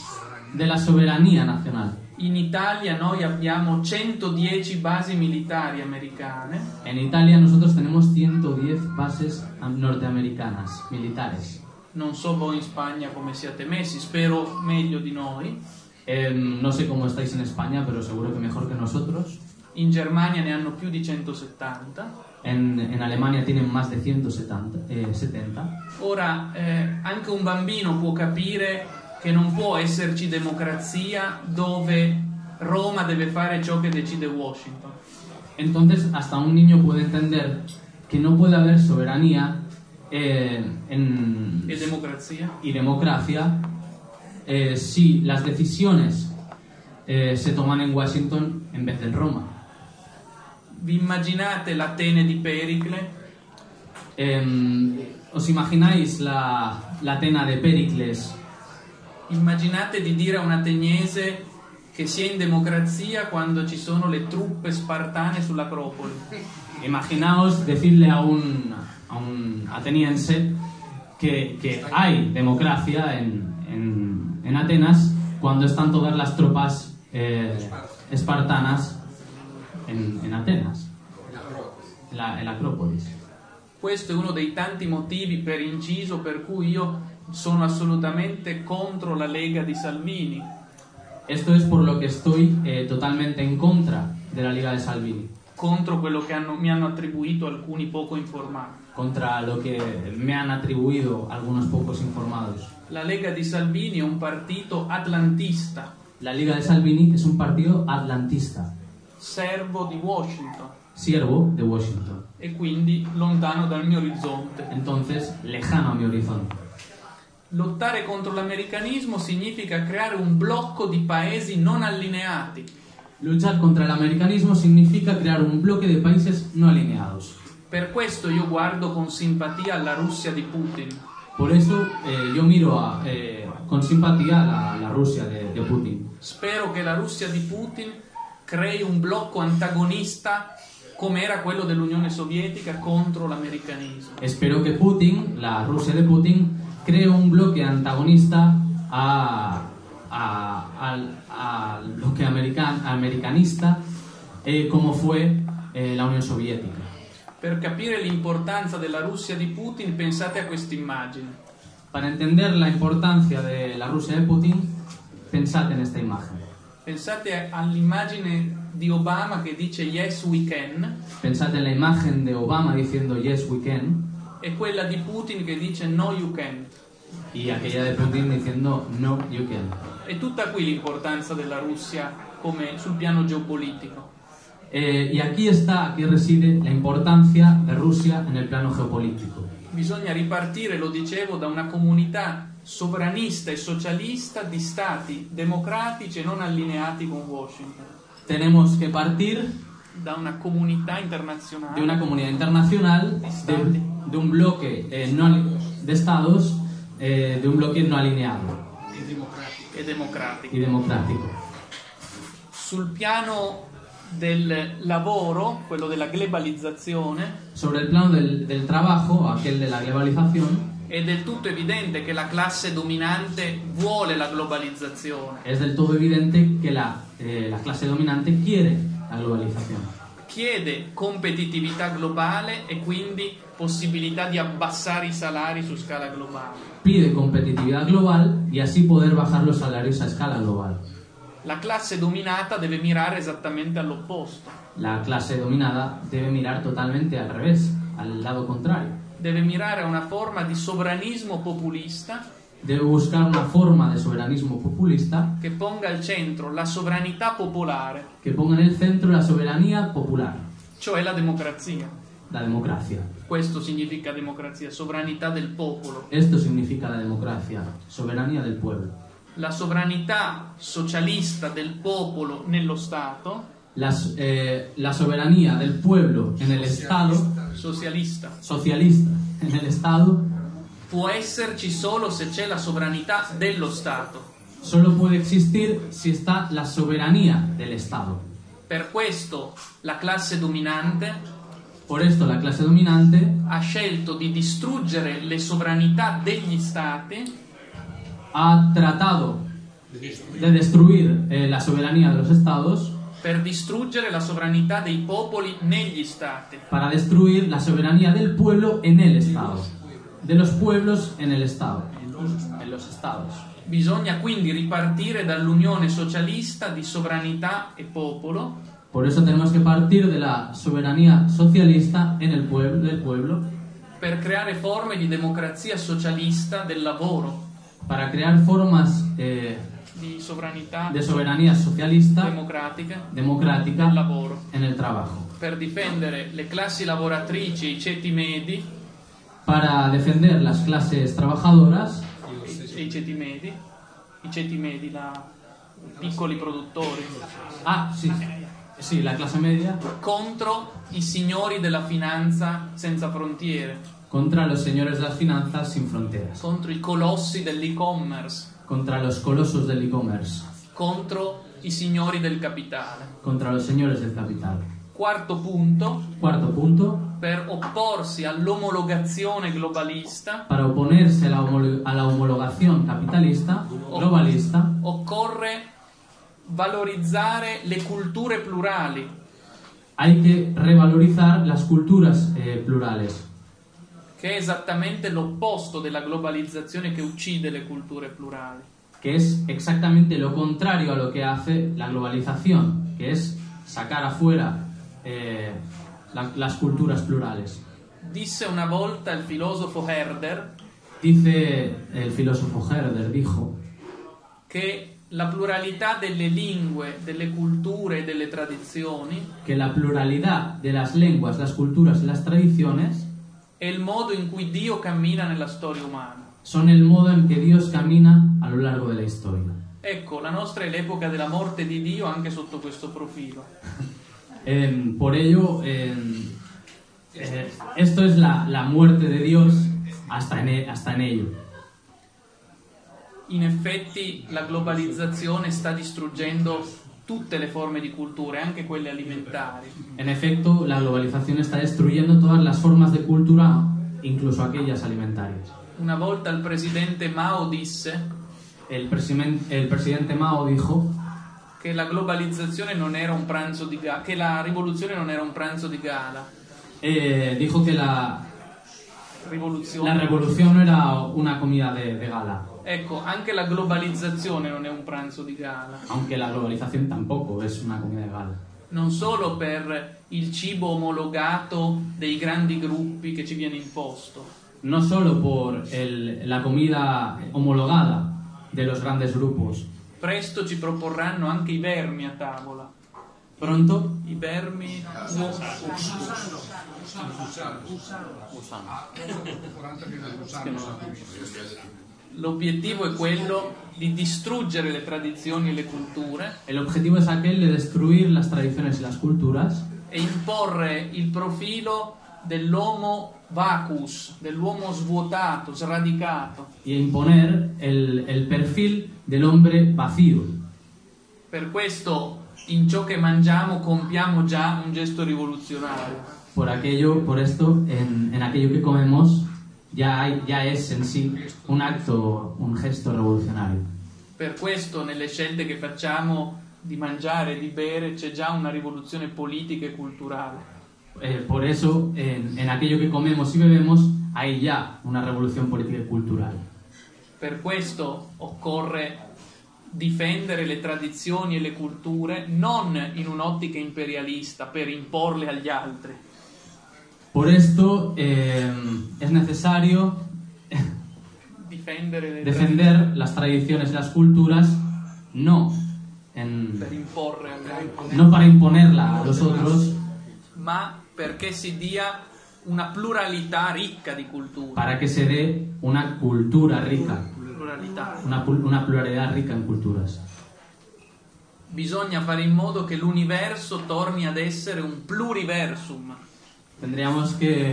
[SPEAKER 1] de la soberanía nacional.
[SPEAKER 2] In Italia noi abbiamo 110 basi militari americane.
[SPEAKER 1] En Italia nosotros tenemos 110 bases norteamericanas militares.
[SPEAKER 2] Non so voi in Spagna come siate messi, spero meglio di noi.
[SPEAKER 1] No sé cómo estáis en España, pero seguro que mejor que nosotros.
[SPEAKER 2] In Germania ne hanno più di 170.
[SPEAKER 1] En Alemania tienen más de 170.
[SPEAKER 2] Ora, anche un bambino può capire che non può esserci democrazia dove Roma deve fare ciò che decide Washington.
[SPEAKER 1] Entonces, hasta un niño puede entender que no puede haber soberanía
[SPEAKER 2] E democrazia?
[SPEAKER 1] y democracia si las decisiones se toman en Washington en vez de en Roma.
[SPEAKER 2] Vi immaginate l'Atene di Pericle?
[SPEAKER 1] ¿Os imagináis la Atena de Pericles?
[SPEAKER 2] Immaginate di dire a un ateniese che si è in democrazia quando ci sono le truppe spartane sull'Acropoli.
[SPEAKER 1] Imaginaos decirle a un ateniense que hay democracia en Atenas cuando están todas las tropas espartanas en Atenas, en la Acrópolis.
[SPEAKER 2] Questo è uno dei tanti motivi, per inciso, per cui io sono assolutamente contro la Lega di Salvini.
[SPEAKER 1] Esto es por lo que estoy totalmente en contra de la Liga de Salvini.
[SPEAKER 2] Contro quello che mi hanno attribuito alcuni poco informati.
[SPEAKER 1] Contra lo que me han atribuido algunos pocos informados.
[SPEAKER 2] La Lega di Salvini è un partito atlantista.
[SPEAKER 1] La Liga de Salvini es un partido atlantista.
[SPEAKER 2] Servo di Washington.
[SPEAKER 1] Siervo de Washington.
[SPEAKER 2] E quindi lontano dal mio orizzonte.
[SPEAKER 1] Entonces, lejano a mi horizonte.
[SPEAKER 2] Lottare contro l'americanismo significa creare un blocco di paesi non allineati.
[SPEAKER 1] Luchar contra el americanismo significa crear un bloque de países no alineados.
[SPEAKER 2] Per questo io guardo con simpatia alla Russia di Putin.
[SPEAKER 1] Por eso yo miro con simpatía la Rusia de Putin.
[SPEAKER 2] Spero che la Russia di Putin crei un blocco antagonista come era quello dell'Unione Sovietica contro l'americanismo.
[SPEAKER 1] Espero que Putin, la Rusia de Putin, cree un bloque antagonista a lo que americanista como fue la Unión Soviética.
[SPEAKER 2] Per capire l'importanza della Russia di Putin, pensate a questa immagine.
[SPEAKER 1] Para entender la importancia de la Rusia de Putin, pensate en esta imagen.
[SPEAKER 2] Pensate all'immagine di Obama che dice yes we can.
[SPEAKER 1] Pensate en la imagen de Obama diciendo yes we can.
[SPEAKER 2] E quella di Putin che dice no you can't.
[SPEAKER 1] Y aquella de Putin diciendo no you can.
[SPEAKER 2] È tutta qui l'importanza della Russia come sul piano geopolitico.
[SPEAKER 1] Y aquí reside la importancia de Rusia en el plano geopolítico.
[SPEAKER 2] Bisogna ripartire, lo dicevo, da una comunità sovranista e socialista di stati democratici e non allineati con Washington.
[SPEAKER 1] Tenemos que partir
[SPEAKER 2] da una comunità internazionale,
[SPEAKER 1] de una comunidad internacional, de un bloque de estados, de un bloque no alineado
[SPEAKER 2] e democratico.
[SPEAKER 1] Y democrático.
[SPEAKER 2] Sul piano del lavoro, quello della globalizzazione,
[SPEAKER 1] sobre el plano del trabajo, aquel de la globalización,
[SPEAKER 2] è del tutto evidente che la classe dominante vuole la globalizzazione.
[SPEAKER 1] Es del todo evidente que la clase dominante quiere la globalización.
[SPEAKER 2] Chiede competitività globale e quindi possibilità di abbassare i salari su scala globale.
[SPEAKER 1] Pide competitividad global y así poder bajar los salarios a escala global.
[SPEAKER 2] La classe dominata deve mirare esattamente all'opposto.
[SPEAKER 1] La clase dominada debe mirar totalmente al revés, al lado contrario.
[SPEAKER 2] Deve mirare a una forma di sovranismo populista.
[SPEAKER 1] Debe buscar una forma de soberanismo populista
[SPEAKER 2] che ponga al centro la sovranità popolare.
[SPEAKER 1] Que ponga en el centro la soberanía popular.
[SPEAKER 2] Cioè la democrazia.
[SPEAKER 1] La democracia.
[SPEAKER 2] Questo significa democrazia, sovranità del popolo.
[SPEAKER 1] Esto significa la democracia, soberanía del pueblo.
[SPEAKER 2] La sovranità socialista del popolo nello Stato.
[SPEAKER 1] La soberanía del pueblo en el Estado.
[SPEAKER 2] Socialista
[SPEAKER 1] en el Estado.
[SPEAKER 2] Può esserci solo se c'è la sovranità dello Stato.
[SPEAKER 1] Solo puede existir si está la soberanía del Estado.
[SPEAKER 2] Per questo la classe dominante,
[SPEAKER 1] por esto la clase dominante,
[SPEAKER 2] ha scelto di distruggere le sovranità degli Stati,
[SPEAKER 1] ha tratado de destruir la soberanía de los estados
[SPEAKER 2] per distruggere la sovranità dei popoli negli stati.
[SPEAKER 1] para destruir la soberanía del pueblo en el estado, de los pueblos en el estado, en los estados.
[SPEAKER 2] Bisogna quindi ripartire dall'unione socialista di sovranità e popolo
[SPEAKER 1] Por eso tenemos que partir de la soberanía socialista en el pueblo, del pueblo,
[SPEAKER 2] per creare forme di democrazia socialista del lavoro,
[SPEAKER 1] para crear formas
[SPEAKER 2] di sovranità
[SPEAKER 1] de soberanía socialista
[SPEAKER 2] democratica
[SPEAKER 1] democrática
[SPEAKER 2] del lavoro,
[SPEAKER 1] en el trabajo,
[SPEAKER 2] per difendere le classi lavoratrici e i ceti medi,
[SPEAKER 1] para defender las clases trabajadoras
[SPEAKER 2] e i ceti medi, i piccoli produttori,
[SPEAKER 1] sí, la clase media,
[SPEAKER 2] contro i signori della finanza senza frontiere,
[SPEAKER 1] contra los señores de las finanzas sin fronteras,
[SPEAKER 2] contro i colossi dell'e-commerce,
[SPEAKER 1] contra los colosos del e-commerce,
[SPEAKER 2] contro i signori del capitale.
[SPEAKER 1] contra los señores del capital.
[SPEAKER 2] Quarto punto,
[SPEAKER 1] Cuarto punto,
[SPEAKER 2] per opporsi all'omologazione globalista,
[SPEAKER 1] para oponerse a la homologación capitalista, globalista,
[SPEAKER 2] occorre valorizzare le culture plurali,
[SPEAKER 1] hay que revalorizar las culturas plurales,
[SPEAKER 2] che è esattamente l'opposto della globalizzazione che uccide le culture plurali.
[SPEAKER 1] que es exactamente lo contrario a lo que hace la globalización, que es sacar afuera las culturas plurales.
[SPEAKER 2] Disse una volta il filosofo Herder
[SPEAKER 1] Dice el filósofo Herder, dijo
[SPEAKER 2] che la pluralità delle lingue, delle culture e delle tradizioni
[SPEAKER 1] que la pluralidad de las lenguas, las culturas y las tradiciones
[SPEAKER 2] è il modo in cui Dio cammina nella storia umana.
[SPEAKER 1] son el modo en que Dios camina a lo largo de la historia.
[SPEAKER 2] Ecco, la nostra è l'epoca della morte di Dio anche sotto questo profilo.
[SPEAKER 1] Por ello, esto es la muerte de Dios hasta en ello.
[SPEAKER 2] In effetti la globalizzazione sta distruggendo tutte le forme di cultura, anche quelle alimentari.
[SPEAKER 1] En efecto, la globalización está destruyendo todas las formas de cultura, incluso aquellas alimentarias.
[SPEAKER 2] Una volta il presidente Mao disse
[SPEAKER 1] El presidente Mao dijo
[SPEAKER 2] che la globalizzazione non era un pranzo di gala, che la rivoluzione non era un pranzo di gala.
[SPEAKER 1] Dijo que la
[SPEAKER 2] Rivoluzione.
[SPEAKER 1] revolución no era una comida de gala,
[SPEAKER 2] Ecco, anche la globalizzazione non è un pranzo di gala.
[SPEAKER 1] aunque la globalización tampoco es una comida de gala.
[SPEAKER 2] Non solo per il cibo omologato dei grandi gruppi che ci viene imposto,
[SPEAKER 1] No solo por la comida homologada de los grandes grupos.
[SPEAKER 2] presto ci proporranno anche i vermi a tavola.
[SPEAKER 1] Pronto,
[SPEAKER 2] I vermi l'obiettivo è quello di distruggere le tradizioni e le culture
[SPEAKER 1] el objetivo es aquel de destruir las tradiciones y las culturas
[SPEAKER 2] e imporre il profilo dell'homo vacus, dell'uomo svuotato, sradicato.
[SPEAKER 1] y imponer el perfil del hombre vacío.
[SPEAKER 2] Per questo in ciò che mangiamo compiamo già un gesto rivoluzionario.
[SPEAKER 1] Por esto, en aquello que comemos ya es en sí un gesto revolucionario.
[SPEAKER 2] Per questo nelle scelte che facciamo di mangiare e di bere c'è già una rivoluzione politica e culturale.
[SPEAKER 1] Por eso, en aquello que comemos y bebemos hay ya una revolución política y cultural.
[SPEAKER 2] Per questo occorre difendere le tradizioni e le culture non in un'ottica imperialista per imporle agli altri,
[SPEAKER 1] Por esto es necesario defender las tradiciones y las culturas no
[SPEAKER 2] per imporre agli altri,
[SPEAKER 1] no para imponerla a los otros,
[SPEAKER 2] ma perché si dia una pluralità ricca di culture.
[SPEAKER 1] para que se dé una cultura rica,
[SPEAKER 2] Pluralità.
[SPEAKER 1] una pluralidad rica en culturas.
[SPEAKER 2] Bisogna fare in modo che l'universo torni ad essere un pluriversum.
[SPEAKER 1] Tendríamos que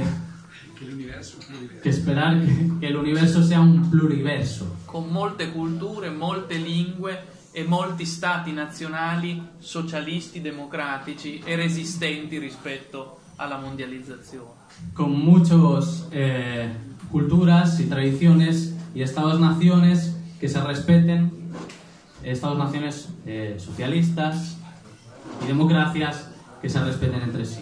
[SPEAKER 1] esperar que el universo sea un pluriverso,
[SPEAKER 2] Con molte culture, molte lingue e molti stati nazionali socialisti, democratici e resistenti rispetto alla mondializzazione.
[SPEAKER 1] con muchas culturas y tradiciones y estados-naciones que se respeten Estados-naciones socialistas y democracias que se respeten entre sí.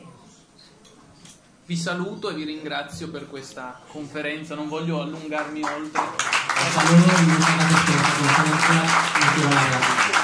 [SPEAKER 2] Vi saluto e vi ringrazio per questa conferenza, non voglio allungarmi oltre.
[SPEAKER 1] Un saludo y muchas gracias por esta conferencia. No quiero alargar.